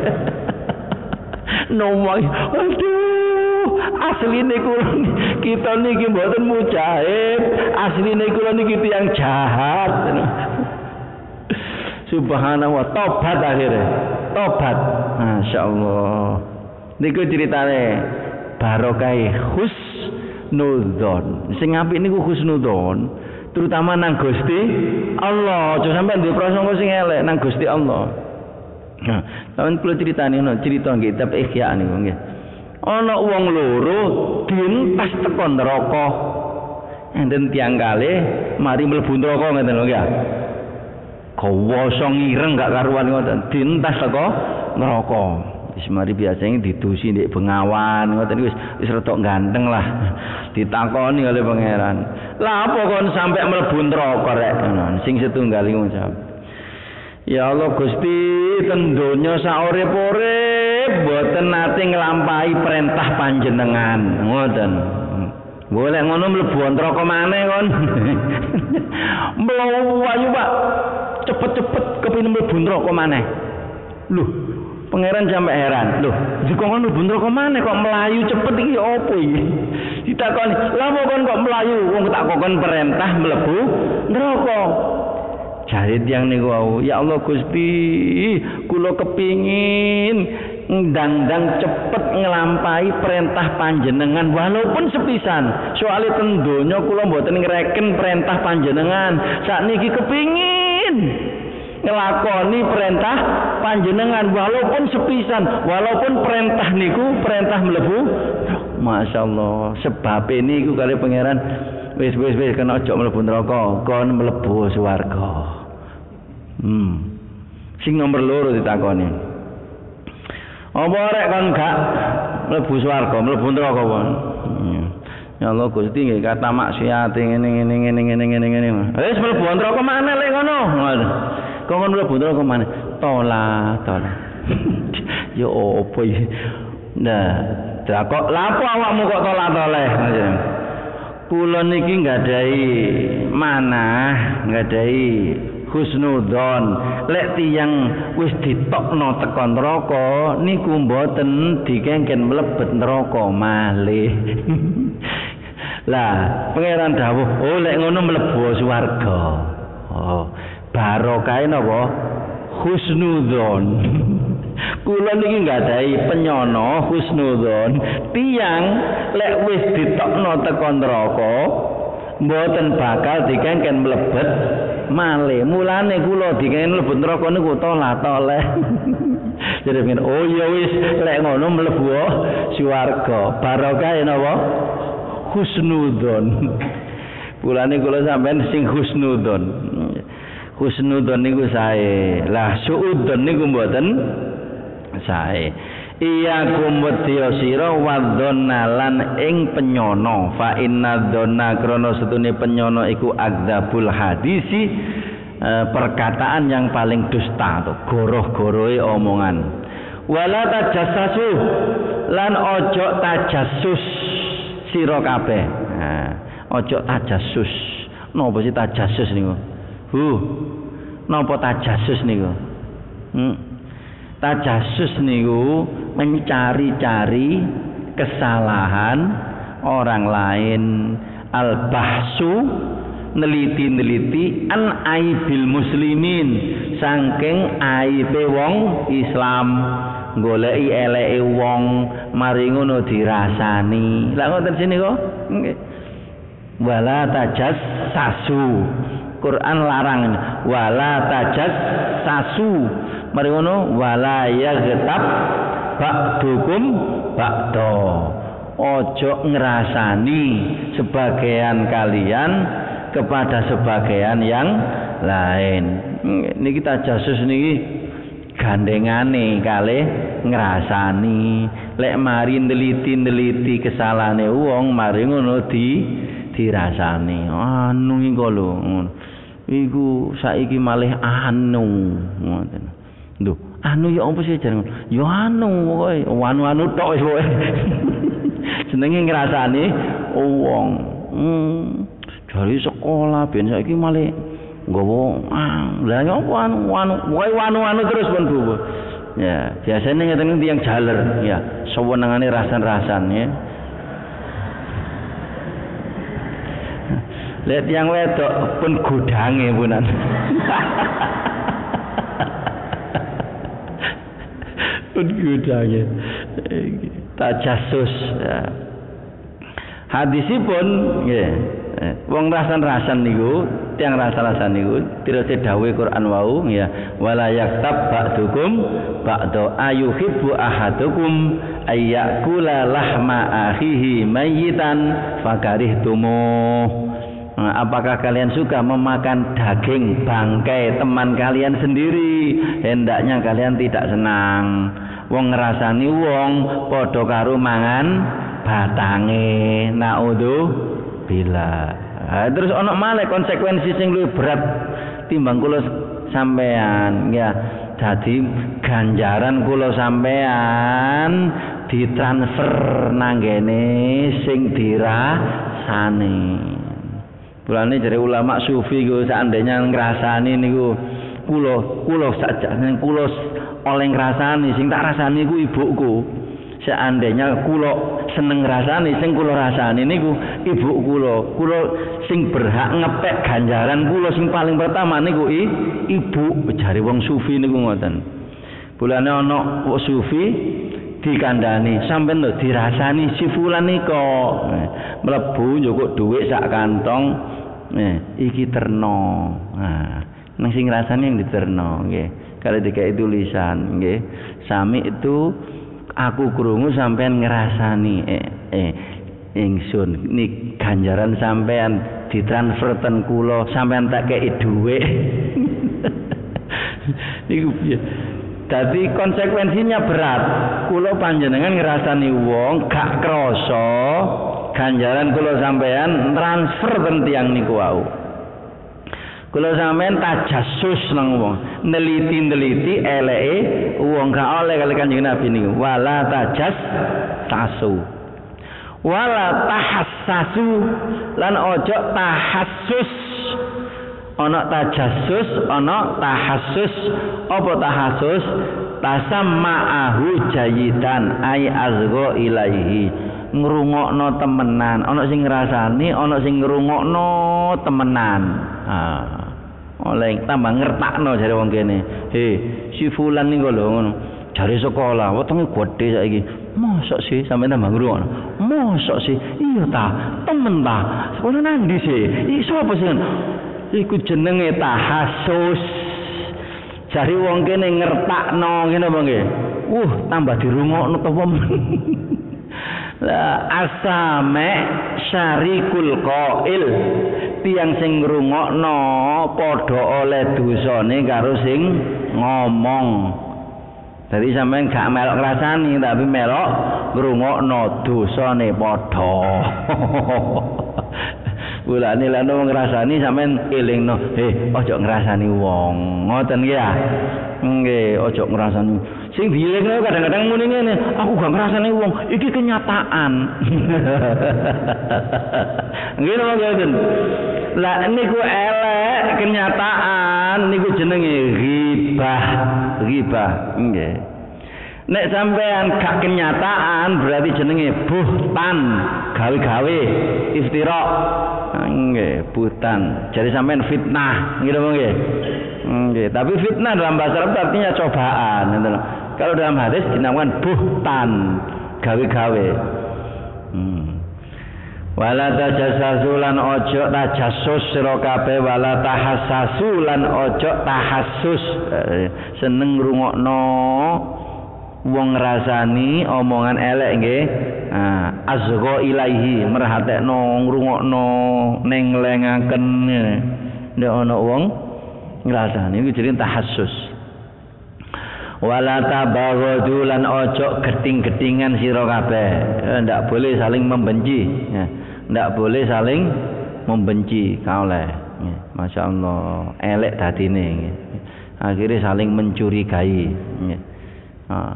Nangis. Aduh, asline kula kita niki mboten mujahid, asline kula niki tiyang jahat. Subhanallah, tobat akhirnya. Tobat. Masyaallah. Niku ceritane barokahe husnudzon. Sing apik niku husnudzon. Terutama nang Gusti Allah, aja sampean duwe prasangka sing elek nang Gusti Allah. Nah, sampeyan kula critani ono crita nggih kitab Ihya niku nggih. Ana wong loro dientas teko neraka. Enten tiyang kalih mari mlebu neraka ngeten lho nggih. Kawasa ngireng gak karuan ngoten, dientas teko neraka. Wis mari biasane didusi ndek Bengawan ngoten wis wis rada ganteng lah. Ditakoni oleh pangeran. Lah apa kon sampe mlebu neraka rek? Sing setunggal iku jawab. Ya Allah Gusti, ten donya saurip-urip boten nate nglampahi perintah panjenengan. Ngoten. Golek ngono mlebu neraka maneh kon. Mlayu Pak. Cepet-cepet kepengin mlebu neraka maneh. Lho, pangeran sampe heran. Loh, dikon mlebu neraka maneh kok melayu cepet iki opo iki? Ditakoni, "Lah kok kon kok melayu? Wong tak kokon perintah mlebu neraka." Jare tiyang niku wau, "Ya Allah Gusti, kula kepingin ndang-ndang cepet nglampahi perintah panjenengan walaupun sepisan. Soale ten donya kula mboten ngreken perintah panjenengan. Sakniki kepingin ngelakoni perintah panjenengan walaupun sepisan, walaupun perintah niku perintah mlebu." Masyaallah, sebab ini ku kali pangeran wis wis wis kena aja mlebu neraka, kon mlebu swarga. Hmm. Sing nomor loro ditakoni. Apa rek kon gak mlebu swarga, mlebu neraka kon? Ya Allah Gusti nggih kata maksiat ngene ngene ngene ngene ngene ngene. Wis mlebu neraka maneh lek ngono. Kok kon mlebu neraka maneh? Tola, tola. Ya opo iki? Nah, kok lapo awakmu kok tola-toleh? Kula niki nggadahi manah, nggadahi husnudzon. Lek tiyang wis ditokno teko neraka niku mboten dikengken mlebet neraka malih. Lah, pangeran dawuh, "Oh, lek ngono mlebu swarga." Oh, barokahe napa? Husnudzon. Kula niki nggadahi penyono husnudzon, tiyang lek wis ditokno teko neraka mboten bakal dikengken mlebet malih. Mulane kula dikengken mlebet neraka niku tolah-toleh. Jadi men oh ya wis lek ngono mlebu swarga. Barokah napa? Husnudzon. Mulane kula sampean sing husnudzon. Husnudzon niku sae. Lah suudzon niku mboten sae. iya kumwedya sira wadonna lan ing penyono fa inna donna krana setune penyono iku adzabul hadisi e, perkataan yang paling dusta to goroh-gorohe omongan wala tajassasu lan ojo tajassus sira kabeh nah ojo tajassus napa sih tajassus niku hu napa tajassus niku hmm. Tajassus niku mencari-cari kesalahan orang lain, al-bahsu neliti-neliti an aibil muslimin saking aibe wong Islam, goleki eleke wong mari ngono dirasani. Lah ngoten sini kok nggih. Wala tajassasu. Quran larang wala tajassasu. Mari ngono wala yaghtab ba'dukum ba'da. Ojo ngrasani sebagian kalian kepada sebagian yang lain. Niki tajassus niki gandengane kalih ngrasani. Lek mari neliti-neliti kesalahane wong mari ngono di dirasani. Anu iki lho. Iku saiki malih anu ngoten. Lho, anu ya apa sih jeneng? Ya anu kowe, anu-anu tok wis kowe. Jenenge ngrasani wong. Hmm. Dari sekolah ben saiki malih nggawa ah, lha apa anu anu kowe anu-anu terus pun Bu. Ya, biasanya ngeten tiyang jaler ya, sewenangane rasan-rasan ya. Lihat yang wedok pun gudange punan. Pun gudange. Tajassus. Ya. Hadisipun nggih. Wong rasan-rasan niku, tiyang rasan-rasan niku terus dawuh Quran wau ya, wala yaktab ba'dukum ba'da ayuhibbu ahadukum ayyakula lahma akhihi mayyitan fakarihtumuh. Apakah kalian suka memakan daging bangkai teman kalian sendiri? Hendaknya kalian tidak senang. Wong ngrasani wong padha karo mangan batange. Naudzubillah. Nah, terus ana malih konsekuensi sing luwih berat timbang kula sampean ya. Dadi ganjaran kula sampean ditransfer nanggene sing dirasani. Bulane jare ulama sufi ku seandainya ngrasani niku kula kula sakjane kula oleh ngrasani sing tak rasani ku ibuku. Seandainya kula seneng ngrasani sing kula rasani niku ibu kula. Kula sing berhak ngepek ganjaran kula sing paling pertama niku i, ibu jare wong sufi niku ngoten. Bulane ana wong sufi dikandani sampeyan lho dirasani si fulan nika mlebu njukuk dhuwit sak kantong eh iki terno nah nang sing rasane yang diterno nggih kalau dikai tulisan nggih sami itu aku krungu sampeyan ngrasani eh eh ingsun nik ganjaran sampeyan ditransfer ten kula sampeyan tak kei dhuwit niku piye. Dadi konsekuensinya berat. Kula panjenengan ngrasani wong gak krasa ganjaran kula sampean transfer ten tiyang niku wau. Kula sampean tajassus nang wong, neliti-neliti eleke wong gak oleh kali Kanjeng Nabi niku. Wala tajas tasu. Wala tahassasu lan ojo tahassus. Ana tajassus, ana tahassus. Apa tahassus? Tasamma'ahu jayidan ay azgha ilaihi. Ngrungokno temenan, ana sing ngrasani, ana sing ngrungokno temenan. Ah. Oleh tambah ngertakno jare wong kene. He, si fulan niku lho ngono. Jare sekolah, wetenge gedhe saiki. Mosok sih sampe tambah ngrungokno. Mosok sih? Iya ta, temen ta. Sekolah nang ndi sih? Iki sapa sih? Iku jenenge tahassus. Jari wong kene ngertakno ngene apa nggih? Uh, tambah dirungokno to wong. Lah asame syarikul qail. Tiang sing ngrungokno padha oleh dosane karo sing ngomong. Dadi sampean gak melok ngrasani tapi melok ngrungokno dosane padha. Mulane lan wong ngrasani sampean elingno, "Eh, aja ngrasani wong." Ngoten nggih ya. Nggih, aja ngrasani. Sing dielingno kadang-kadang muni ngene, "Aku gak ngrasani wong, iki kenyataan." Nggih napa mboten? Lah niku elek kenyataan niku jenenge ghibah. Ghibah, nggih. Nek sampean gak kenyataan berarti jenenge buhtan, gawe-gawe, iftira. Nggih, buhtan. Jadi sampean fitnah, nggih napa nggih? Nggih, tapi fitnah dalam bahasa Arab artinya cobaan, gitu. Kalau dalam hadis dinamakan buhtan, gawe-gawe. Hmm. Wala tajassasu lan ojo tajassus sira kabeh wala tahassasu lan ojo tahassus. Seneng ngrungokno wong ngrasani omongan elek nggih. Nah, azgha ilaihi merhatekno ngrungokno nenglengaken nek ana wong ngrasani iku jenenge tahassus. Wala tabaghadu lan ojo geting-getingan sira kabeh. Ndak boleh saling membenci. Ya. Ndak boleh saling membenci kaoleh. Ya. Masyaallah, elek dadine. Akhirnya saling mencurigai. Ya. Ah.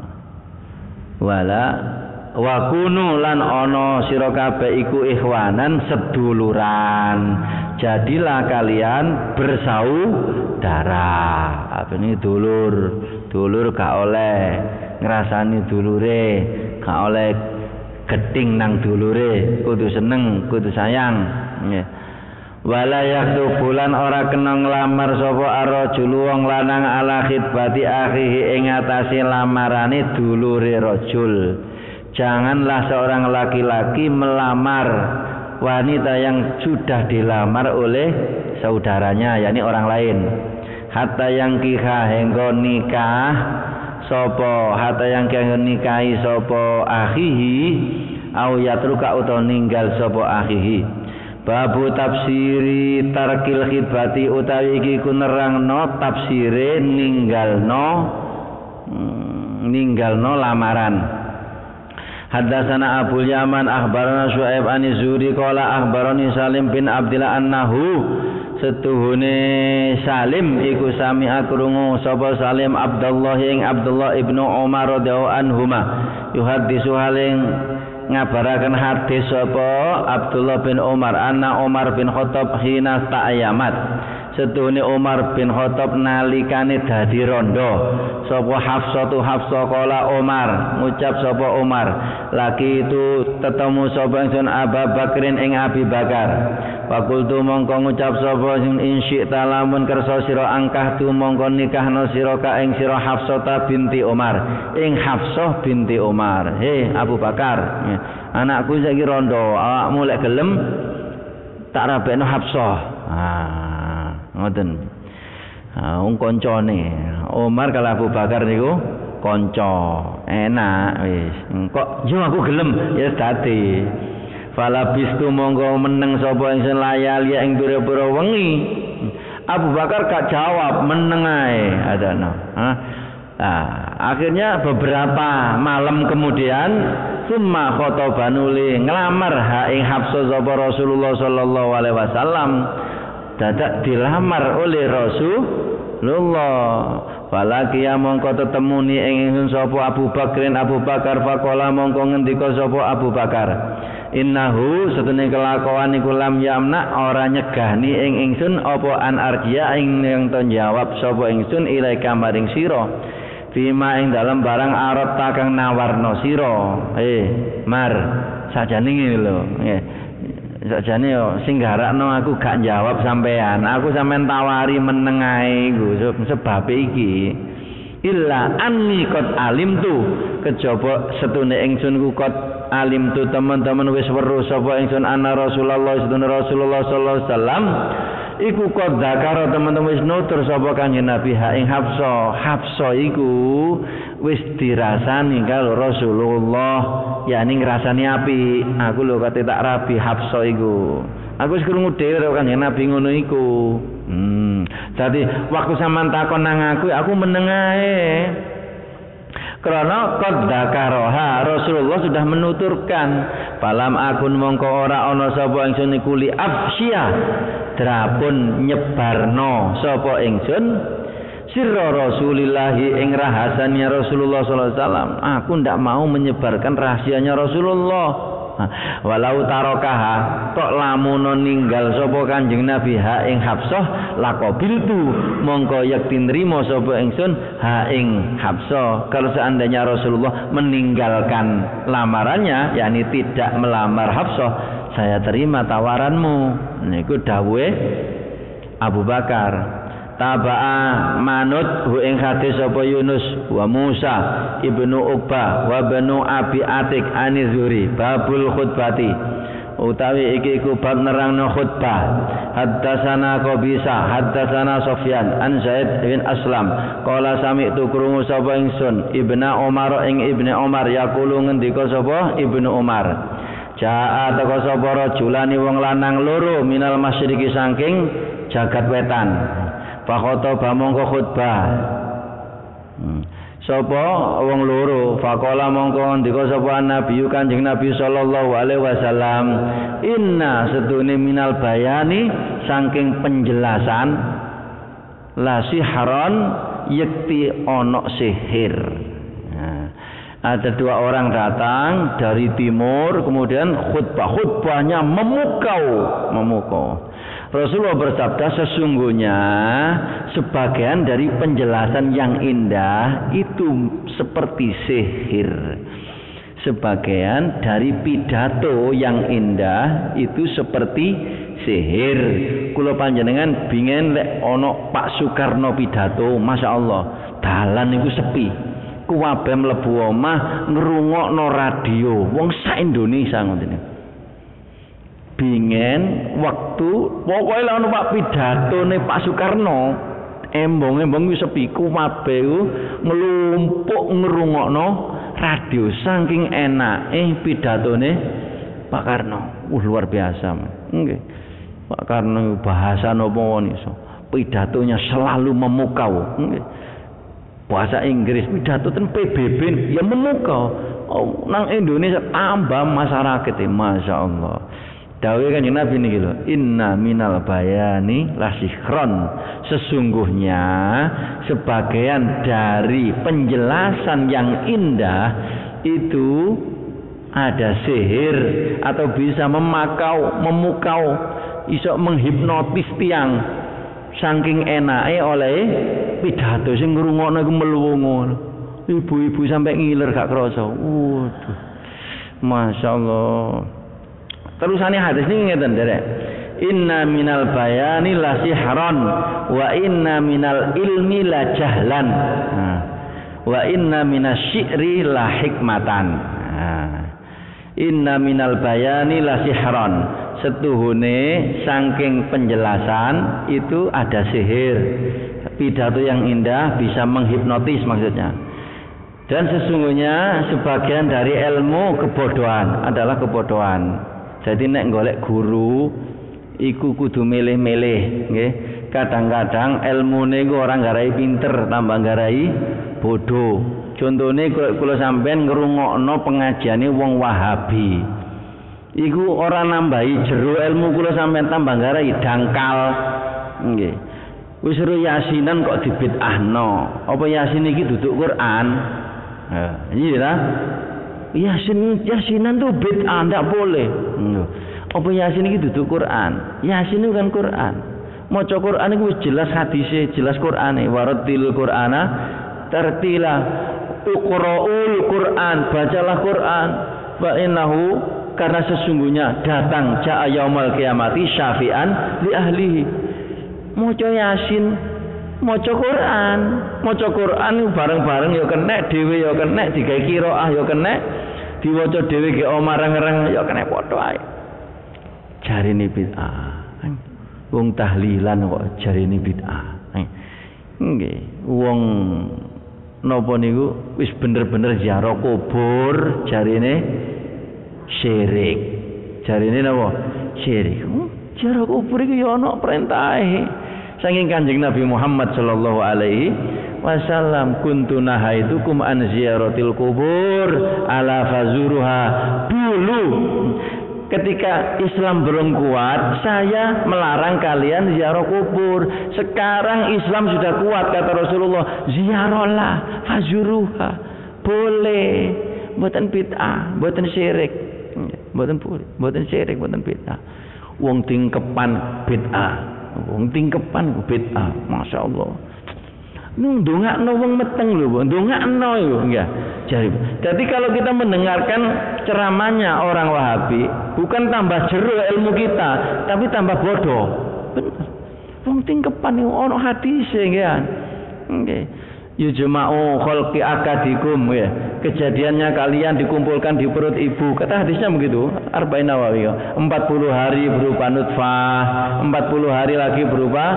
Wala wa kunu lan ana sira kabeh iku ikhwanan seduluran. Jadilah kalian bersaudara. Apa ini dulur? Dulur gak oleh ngrasani dulure, gak oleh geting nang dulure, kudu seneng, kudu sayang. Nggih. Wala yaktubulan ora kena nglamar sapa arrajul wong lanang ala khitbati akhihi ing atase lamarane dulure rajul. Janganlah seorang laki-laki melamar wanita yang sudah dilamar oleh saudaranya, yakni orang lain. Hatta yang kiha henggo nikah sopo, hatta yang kiha nikahi sopo akhihi, au yatruka uto ninggal sopo akhihi. Babu tafsiri tarkil khidbati utawi iki ku nerangno tafsire ninggalno ninggalno lamaran. Haddatsana Abul Yaman akhbarana Syu'aib an Zuri qala akhbarani Salim bin Abdillah annahu setuhune Salim iku sami akrungu sapa Salim Abdullah ing Abdullah ibnu Umar radhiyallahu anhuma yuhaddisu haling ngabaraken hadis sapa Abdullah bin Umar anna Umar bin Khattab hina ta'ayamat setuhune Umar bin Khattab nalikane dadi rondo sapa Hafsatu Hafsah kala Umar ngucap sapa Umar laki itu tetemu sapa ingsun Abu Bakrin ing Abi Bakar fakultu mongko ngucap sapa insyi talamun kersa sira angkah tu mongko nikahno sira ka ing sira Hafsah binti Umar ing Hafsah binti Umar he Abu Bakar anakku saiki rondo awakmu lek gelem tak rabekno Hafsah ah ngoten ah wong kancane Umar kalau Abu Bakar niku kanca enak wis kok yo aku gelem ya dadi falabistu monggo meneng sapa ingsun layali ing pira-pira wengi Abu Bakar gak jawab meneng ae adana ha nah, akhirnya beberapa malam kemudian summa khotobanuli ngelamar ha ing Hafsah sapa Rasulullah sallallahu alaihi wasallam dadak dilamar oleh Rasulullah falaki ya mongko tetemuni ing ingsun sapa Abu Bakrin Abu Bakar faqala mongko ngendika sapa Abu Bakar innahu setune kelakuan iku lam yamna ora nyegahni ing ingsun apa an arjia ing yang to jawab sapa ingsun ilaika maring sira bima ing dalem barang arep takang nawarno sira eh mar sajane ngene lho nggih sakjane yo sing garakno aku gak jawab sampean aku sampean tawari meneng ae nggo sebab iki illa anni qad alimtu kejaba setune ingsun ku qad alimtu teman-teman wis weruh sapa ingsun ana Rasulullah sedune Rasulullah sallallahu alaihi wasallam iku qad zakara teman-teman wis nutur sapa Kanjeng Nabi ha ing Hafsah Hafsah iku wis dirasani karo Rasulullah yakni ngrasani api aku lho kate tak rabi Hafsah iku aku wis krungu dhewe karo Kanjeng Nabi ngono iku hmm dadi waktu sampean takon nang aku aku meneng ae Karena qad dzakaroha Rasulullah sudah menuturkan falam akun mongko ora ana sapa ingsun iku li afsya drapun nyebarno sapa ingsun sirra Rasulillah ing rahasianya Rasulullah sallallahu alaihi wasallam. Aku ndak mau menyebarkan rahasianya Rasulullah. Walau tarokaha tok lamun ninggal sapa Kanjeng Nabi ha ing Hafsah laqabiltu mongko yakti nrimo sapa ingsun ha ing Hafsah. Kalau seandainya Rasulullah meninggalkan lamarannya yakni tidak melamar Hafsah, saya terima tawaranmu. Niku dawuhe Abu Bakar. Taba'a manut hu ing hadis sapa Yunus wa Musa ibnu Uqbah wa banu Abi Atik Anizuri babul khutbati utawi iki iku bab nerangno khutbah. Haddatsana Qabisa haddatsana Sufyan an Zaid bin Aslam qala sami'tu krungu sapa ingsun Ibnu Umar ing Ibnu Umar yaqulu ngendika sapa Ibnu Umar jaa teka sapa rajulani wong lanang loro minal masyriqi saking jagat wetan. Fakhotoba mongko khutbah. Hmm. Sapa wong loro, faqala mongko ndika sapa Nabi Kanjeng Nabi sallallahu alaihi wasallam, inna sedune minal bayani saking penjelasan la sihron yakti ono sihir. Nah, ada dua orang datang dari timur kemudian khutbah, khutbahnya memukau, memukau. Rasulullah bersabda sesungguhnya sebagian dari penjelasan yang indah itu seperti sihir. Sebagian dari pidato yang indah itu seperti sihir. Kula panjenengan bingen lek ana Pak Soekarno pidato, Masya Allah, dalan niku sepi. Kuwabe mlebu omah ngrungokno radio, wong sak Indonesia ngoten. Bingen waktu pokoknya lah numpak pidato nih Pak Soekarno embong-embong wis sepi kuwabe ngelumpuk ngerungokno radio saking enake pidatone Pak Karno. Uh luar biasa. Nggih. Pak Karno bahasa napa niso. Pidatonya selalu memukau. Nggih. Bahasa Inggris pidato ten P B B ya memukau. Oh, nang Indonesia tambah masyarakat e Masya Allah. Dawuh Kanjeng Nabi niki lho, inna minal bayani lasikhron. Sesungguhnya sebagian dari penjelasan yang indah itu ada sihir atau bisa memakau, memukau, iso menghipnotis tiang saking enake oleh pidato sing ngrungokno iku melungu. Ibu-ibu sampai ngiler gak krasa. Waduh. Masya Allah. Terusane hadis ini ngeten derek. Inna minal bayani la sihron wa inna minal ilmi la jahlan. Nah. Wa inna minas syi'ri la hikmatan. Nah. Inna minal bayani la sihron. Setuhune saking penjelasan itu ada sihir. Pidato yang indah bisa menghipnotis maksudnya. Dan sesungguhnya sebagian dari ilmu kebodohan adalah kebodohan. Jadi nek golek guru iku kudu milih-milih nggih. Kadang-kadang ilmune iku ora nggarai pinter, tambah nggarai bodoh. Contone kula sampean ngrungokno pengajiane wong Wahabi. Iku ora nambahi jero ilmu kula sampean tambah nggarai dangkal. Nggih. Wis ro yasinan kok dibid'ahno. Apa yasin iki duduk Quran? Ha, iya ta? Yasin, yasinan tuh bid'ah, ndak boleh. Apa yasin iki duduk Quran? Yasin itu kan Quran. Maca Quran iku wis jelas hadise, jelas Qurane. Waratil Qur'ana tartila. Uqra'ul Qur'an, bacalah Quran. Fa innahu karena sesungguhnya datang ja'a yaumul qiyamati syafi'an li ahlihi. Maca yasin, maca Quran, maca Quran bareng-bareng ya kenek dhewe ya kenek digawe qiraah ya kenek. Diwaca dhewe ge omareng-reng ya kena padha ae. Jarine bid'ah. Wong tahlilan kok jarine bid'ah. Nggih, wong napa niku wis bener-bener ziarah kubur jarine syirik. Jarine napa? Syirik. Ziarah kubur iki ya ana perintahe saking Kanjeng Nabi Muhammad sallallahu alaihi wasallam kuntu nahaitukum an ziyaratil kubur ala fazuruha. Dulu ketika Islam belum kuat, saya melarang kalian ziarah kubur. Sekarang Islam sudah kuat, kata Rasulullah, ziarahlah, fazuruha. Boleh, mboten bid'ah, mboten syirik. Mboten boleh, mboten syirik, mboten bid'ah. Wong tingkepan bid'ah, wong tingkepan bid'ah, masya Allah. Nung dongakno wong meteng lho, dongakno yo enggak. Jadi, jadi kalau kita mendengarkan ceramahnya orang Wahabi, bukan tambah jero ilmu kita, tapi tambah bodoh. Bener. Wong tingkepan yo ono hadis ya. Nggih. Yujma'u khalqi akadikum ya. Kejadiannya kalian dikumpulkan di perut ibu. Kata hadisnya begitu. Arba'in Nawawi. empat puluh hari berupa nutfah, empat puluh hari lagi berupa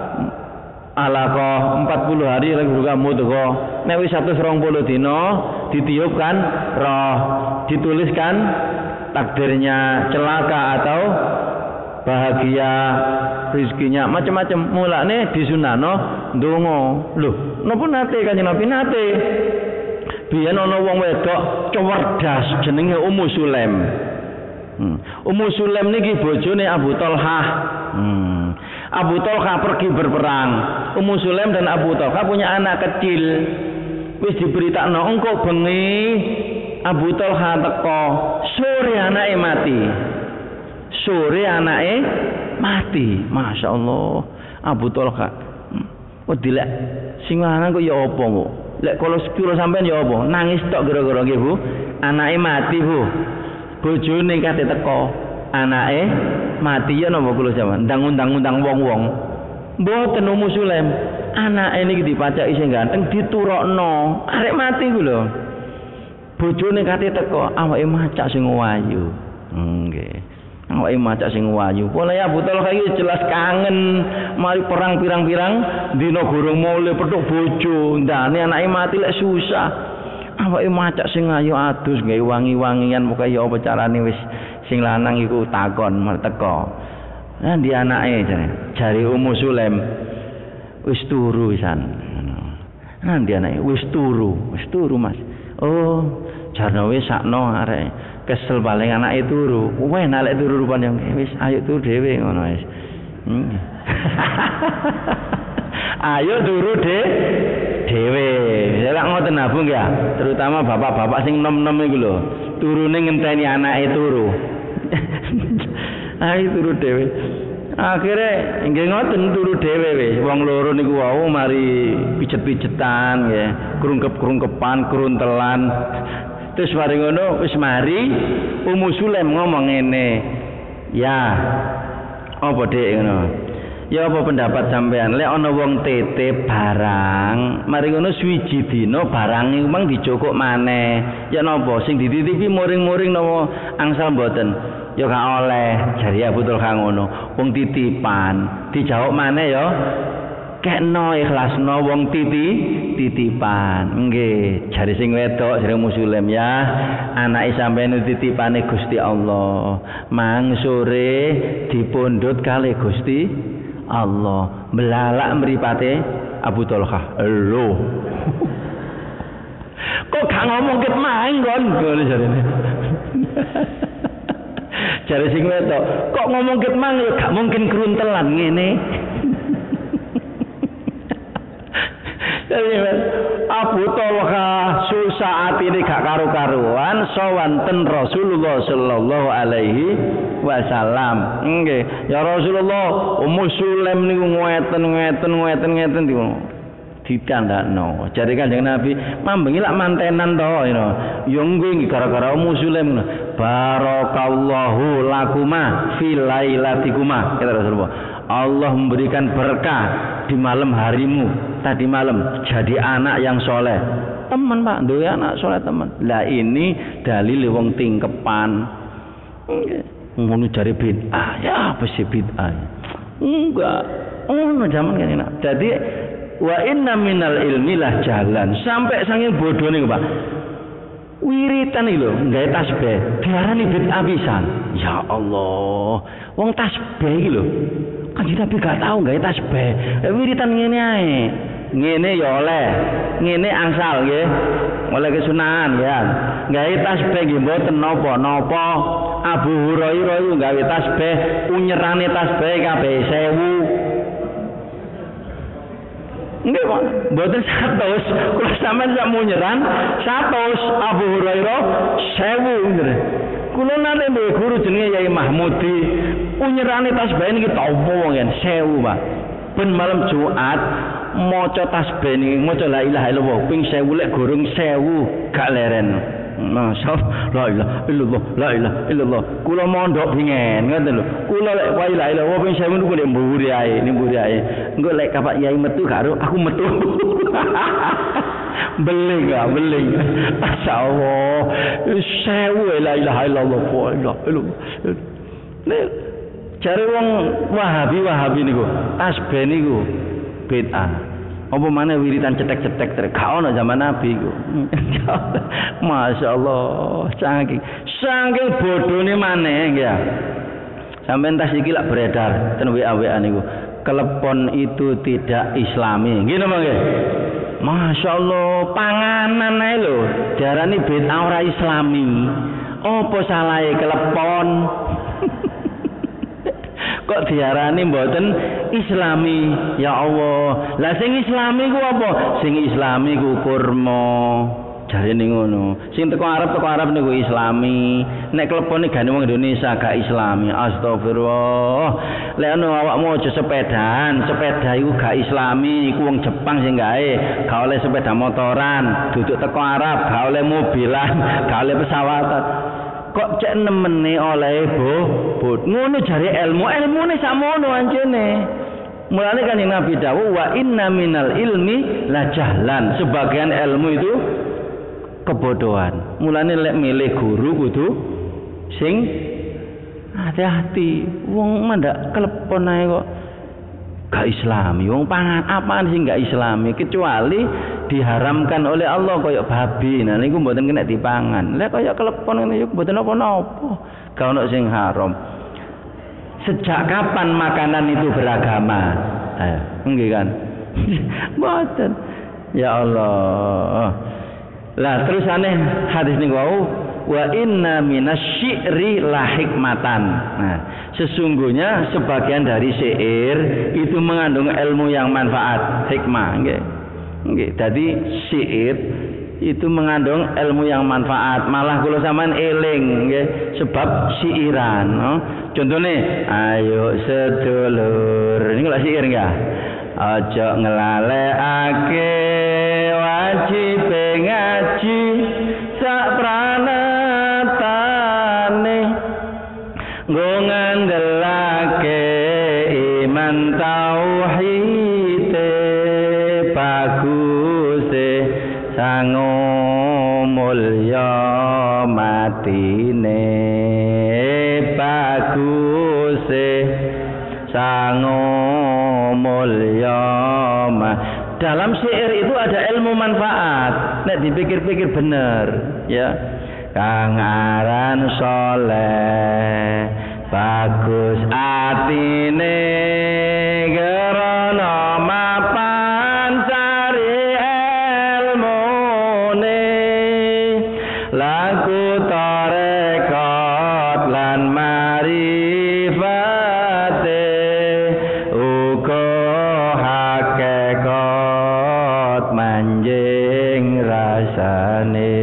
alaqah, empat puluh hari lagi berupa mudghah. Nek wis seratus dua puluh dina ditiupkan roh, dituliskan takdirnya celaka atau bahagia, rezekinya macam-macam. Mulane disunahno ndonga. Lho, napa nate Kanjeng Nabi nate? Biyen ana wong wedok cerdas jenenge Ummu Sulaim. Hmm. Ummu Sulaim niki bojone Abu Thalhah. Hmm. Abu Thalhah pergi berperang. Ummu Sulaim dan Abu Thalhah punya anak kecil. Wis diberitakno engko bengi Abu Thalhah teko, sore anake mati. Sore anake mati. Masya Allah. Abu Thalhah. Oh dilek sing lanang kok ya apa kok. Lek kalau sekilo sampean ya apa? Nangis tok gara-gara nggih Bu. Anake mati Bu. Bojone kate teko. Anake mati ya napa kula sampean? Ndang-undang-undang wong-wong. Mboten Ummu Sulaim. Anake niki dipacaki sing ganteng diturokno. Arek mati ku lho. Bojone kate teko, awake macak sing wayu. Nggih. Awake macak sing wayu. Pola ya Abu Thalhah iki jelas kangen mari perang pirang-pirang dina gorong mule petuk bojo. Ndane anake mati lek susah. Awake macak sing ayu adus gawe wangi-wangian muka ya apa carane wis sing lanang iku takon mar teko. Nah di anake jare. Jare Ummu Sulaim wis turu wisan. Nah di anake wis turu, wis turu Mas. Oh, jarno wis sakno arek. Kesel paling anake turu. Weh nek turu rupane wis ayo turu dhewe ngono wis. Hmm. Ayo turu de dhewe. Lek ngoten nabung ya, terutama bapak-bapak sing nom-nom iku lho. Turune ngenteni anake turu. Ayo turu dhewe. Akhire nggih ngoten turu dhewe wis. Wong loro niku wau mari pijet-pijetan nggih, krungkep-krungkepan, kruntelan. Terus mari ngono wis mari Ummu Sulaim ngomong ngene. Ya. Apa Dik ngono? Ya apa pendapat sampean? Lek ana wong titip barang, mari ngono suwiji dina barang iku mang dijokok maneh. Ya napa sing dititipi muring-muring napa angsal mboten? Ya gak oleh. Jari Abu Thalhah ngono. Wong titipan dijawab maneh ya. Kekno ikhlasno wong titi titipan. Nggih, jare sing wedok jare Ummu Sulaim ya, anake sampeyan titipane Gusti Allah. Mang sore dipundhut kalih Gusti Allah. Belalak mripate Abu Thalhah. Lho. Kok gak ngomong ket main kon ngono jarene. Jare sing wedok, kok ngomong ket mang ya gak mungkin kruntelan ngene. Abu Thalhah susah atine gak karo-karuan sawanten Rasulullah sallallahu alaihi wasallam. Nggih, ya Rasulullah, Ummu Sulaim niku ngeten-ngeten ngeten-ngeten niku ditandakno. Jare Kanjeng Nabi, mambengi lak mantenan to, ya. Ya nggih gara-gara Ummu Sulaim. Barakallahu lakuma fi lailatikuma, kata Rasulullah. Allah memberikan berkah di malam harimu tadi malam, jadi anak yang soleh. Teman Pak, duwe anak soleh teman. Lah ini dalil wong tingkepan. Ngono jare bid'ah. Ya apa sih bid'ah? Enggak. Oh, zaman kan enak. Jadi wa inna minal ilmi lah jalan. Sampai saking bodone Pak. Wiritan iki lho, gawe tasbih. Diarani bid'ah pisan. Ya Allah. Wong tasbih iki lho. Kanjeng Nabi gak tahu gawe tasbih. Wiritan ngene ae. ngene ya oleh, ngene angsal nggih. Oleh kesunahan ya. Gawe tasbih nggih mboten napa-napa. Abu Hurairah iku gawe tasbih, unyerane tasbih kabeh sewu. Nggih Pak, mboten seratus. Kula sampean sak munyeran seratus, Abu Hurairah sewu nggih. Kula nate duwe guru jenenge Yai Mahmudi. Unyerane tasbih niki tapa wongen sewu, Pak. Ben malam Jumat maca tasbih niki maca la ilaha illallah ping sewu lek gorong sewu gak leren. Masyaallah, la ilaha illallah, la ilaha illallah. Kula mondok bingen ngoten lho. Kula lek la ilaha illallah ping sewu niku nek mburi ae, ning mburi ae. Engko lek kapak Yai metu karo aku metu. Beling ah, beling. Masyaallah. Sewu la ilaha illallah, la ilaha illallah. Nek jare wong Wahabi-Wahabi niku, tasbih niku bid'ah. Apa maneh wiritan cetek-cetek terus gak ono zaman Nabi iku. Masyaallah, saking saking bodhone maneh ya. Sampeyan tas iki lak beredar ten W A-W A niku. Klepon itu tidak islami. Nggih napa nggih? Masyaallah, panganan ae lho diarani bid'ah ora islami. Apa salahe klepon? Kok diarani mboten islami? Ya Allah. Lah sing islami ku apa? Sing islami ku kurma. Jarene ngono. Sing teko Arab teko Arab niku islami. Nek klepone gane wong Indonesia gak islami. Astagfirullah. Lek ono awakmu aja sepedaan, sepeda iku gak islami, iku wong Jepang sing gawe. Gak oleh sepeda motoran, duduk teko Arab, gak oleh mobilan, gak oleh pesawatan. Kok cek nemene oleh bobot ngono jare ilmu ilmune sakmono anjene. Mulane kan Nabi dawuh wa inna minal ilmi la jahlan. Sebagian ilmu itu kebodohan. Mulane lek milih guru kudu sing hati-hati. Wong mandak klepon ae kok gak islami. Wong pangan apaan sing gak islami kecuali diharamkan oleh Allah kaya babi. Nah niku mboten kena dipangan. Lek kaya klepon ngene yo mboten napa-napa. Gak ono sing haram. Sejak kapan makanan itu beragama? Ayo, nggih kan? Mboten. Ya Allah. Lah terus aneh hadis niku wau wa inna minasyi'ri la hikmatan. Nah, sesungguhnya sebagian dari syair itu mengandung ilmu yang manfaat, hikmah, nggih. Nggih, dadi syair itu mengandung ilmu yang manfaat. Malah kula sampean eling nggih sebab syairan, no? Contone ayo sedulur. Niku lak syair nggih. Aja nglalekake wajib ngaji sak pranatane nggo ngandelake iman tauhid baguse sango mulya matine baguse sango mulya. Dalam syair itu ada ilmu manfaat. Nek dipikir-pikir bener, ya. Kang aran soleh, bagus atine, gerono mapan cari ilmune, laku tarekat lan marifate, uga hakikat manjing rasane.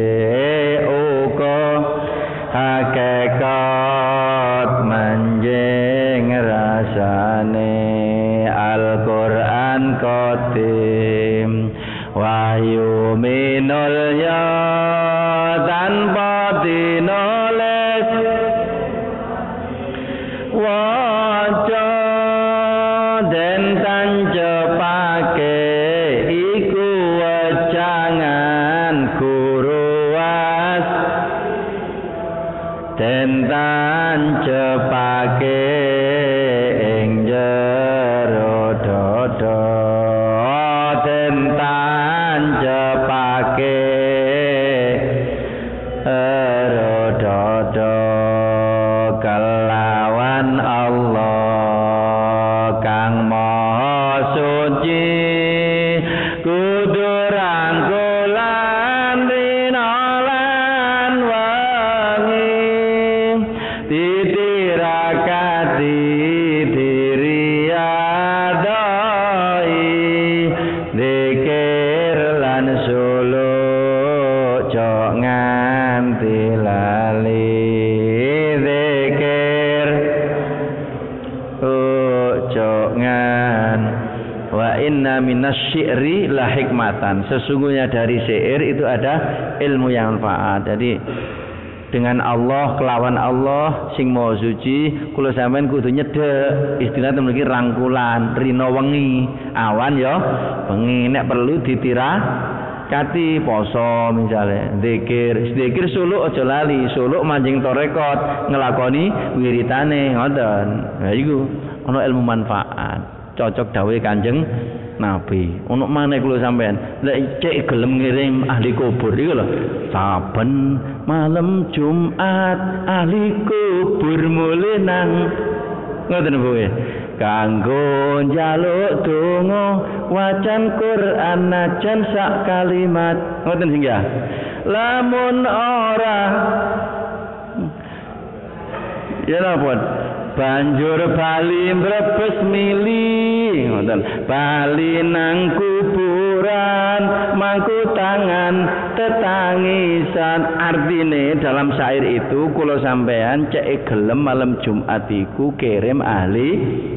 Hakikat manjing rasane. Al-Qur'an qadim wahyu minul ya tanpa dinoles waca den tancepake iku wejangan guru was den tancepake ing jero dodo den tancepake ero dodo kelawan Allah kang maha suci ojo nganti lali zikir ojo ngan wa inna minasy-syi'ri la hikmatan, sesungguhnya dari syair itu ada ilmu yang manfaat. Jadi dengan Allah, kelawan Allah sing maha suci, kula sampean kudu nyedhek, istilah memiliki rangkulan, rino wengi, awan ya wengi, nek perlu ditirakati poso misalnya, zikir, zikir suluk aja lali, suluk manjing torekot, ngelakoni wiritane ngoten. Nah iku ana ilmu manfaat, cocok dawuh Kanjeng Nabi. Ono maneh kula sampean, lek cek gelem ngirim ahli kubur iku lho. Saben malam Jumat ahli kubur mulih nang ngoten Bu. Kanggo njaluk donga wacan Quran najan sak kalimat. Ngoten sing ya. Lamun ora ya napa? Banjur bali mrebes mili ngoten, bali nang kuburan mangku tangan tetangisan. Artine dalam syair itu kula sampean cek gelem malam Jumat iku kirim ahli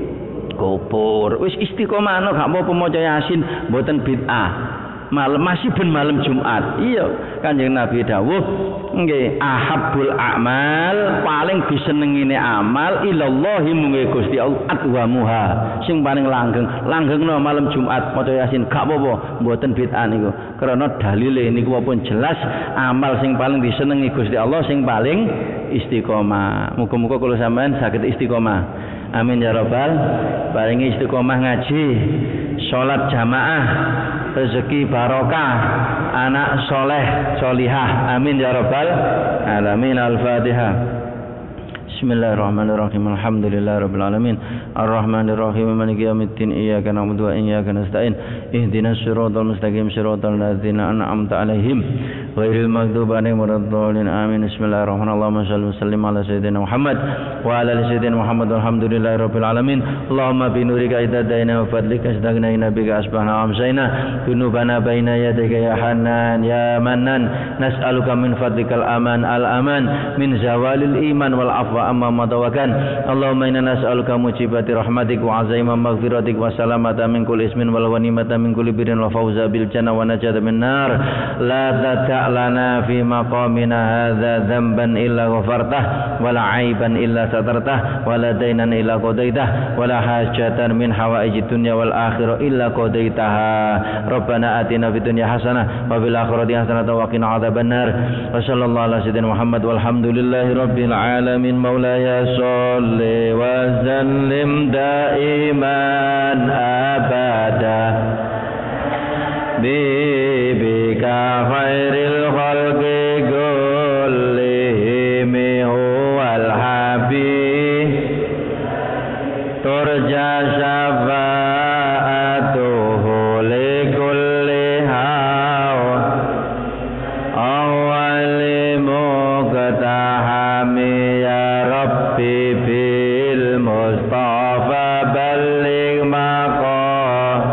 kubur, wis istiqomah gak mau maca Yasin, mboten bid'ah. Malam masih ben malam Jumat. Iya, Kanjeng Nabi dawuh nggih, ahabbul a'mal, paling disenengine amal ilallahi mungge Gusti Allah atwamuha, sing paling langgeng. Langgengno malam Jumat maca Yasin gak apa-apa, mboten bid'ah niku. Karena dalile niku pun jelas amal sing paling disenengi Gusti Allah sing paling istiqomah. Muga-muga kula sampean saged istiqomah. Amin ya rabbal paringi istiqomah ngaji, salat jamaah, rezeki barokah, anak soleh solihah. Amin ya rabbal alamin. Al-Fatihah. Bismillahirrahmanirrahim. Alhamdulillahirabbil alamin. Arrahmanirrahim. Maliki yaumiddin. Iyyaka na'budu wa iyyaka nasta'in. Ihdinas siratal mustaqim, siratal ladzina an'amta 'alaihim ghairil maghdubi 'alaihim waladdallin. Amin. Bismillahirrahmanirrahim. Allahumma shalli wa sallim ala sayyidina Muhammad wa ala ali sayyidina Muhammad. Alhamdulillahirabbil alamin. Allahumma bi nurika idadaina wa fadlika astaghnaina bika asbahna wa amsayna dunubana baina yadayka ya Hannan ya Mannan. Nas'aluka min fadlikal aman al aman min zawalil iman wal afwa amma madawakan. Allahumma inna nas'aluka mujibati rahmatik wa azaima maghfiratik wa salamata min kulli ismin wal ghanimata min kulli birrin wa fawza bil jannah wa najata min nar. La tata'lana fi maqamina hadza dhanban illa ghafartah wa la aiban illa satartah wa la dainan illa qadaitah wa la hajatan min hawaijid dunya wal akhirah illa qadaitaha. Rabbana atina fid dunya hasanah wa fil akhirati hasanah wa qina adzabannar. Wa sallallahu ala sayyidina Muhammad walhamdulillahi rabbil alamin. Maulaya sholli wa sallim daiman abada bibika khairil khalqi kullihim huwal habib turja syafa'atuhu likulli hawa awali muqtahami bil Mustafa balligh maqam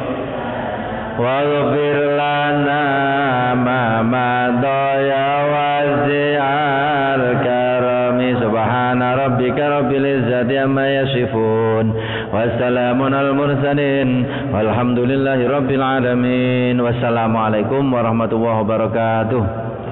waghfir lana ma madaya wasi'al karami. Subhana rabbika rabbil izzati amma yasifun wassalamun al mursalin walhamdulillahi rabbil alamin. Wassalamualaikum warahmatullahi wabarakatuh.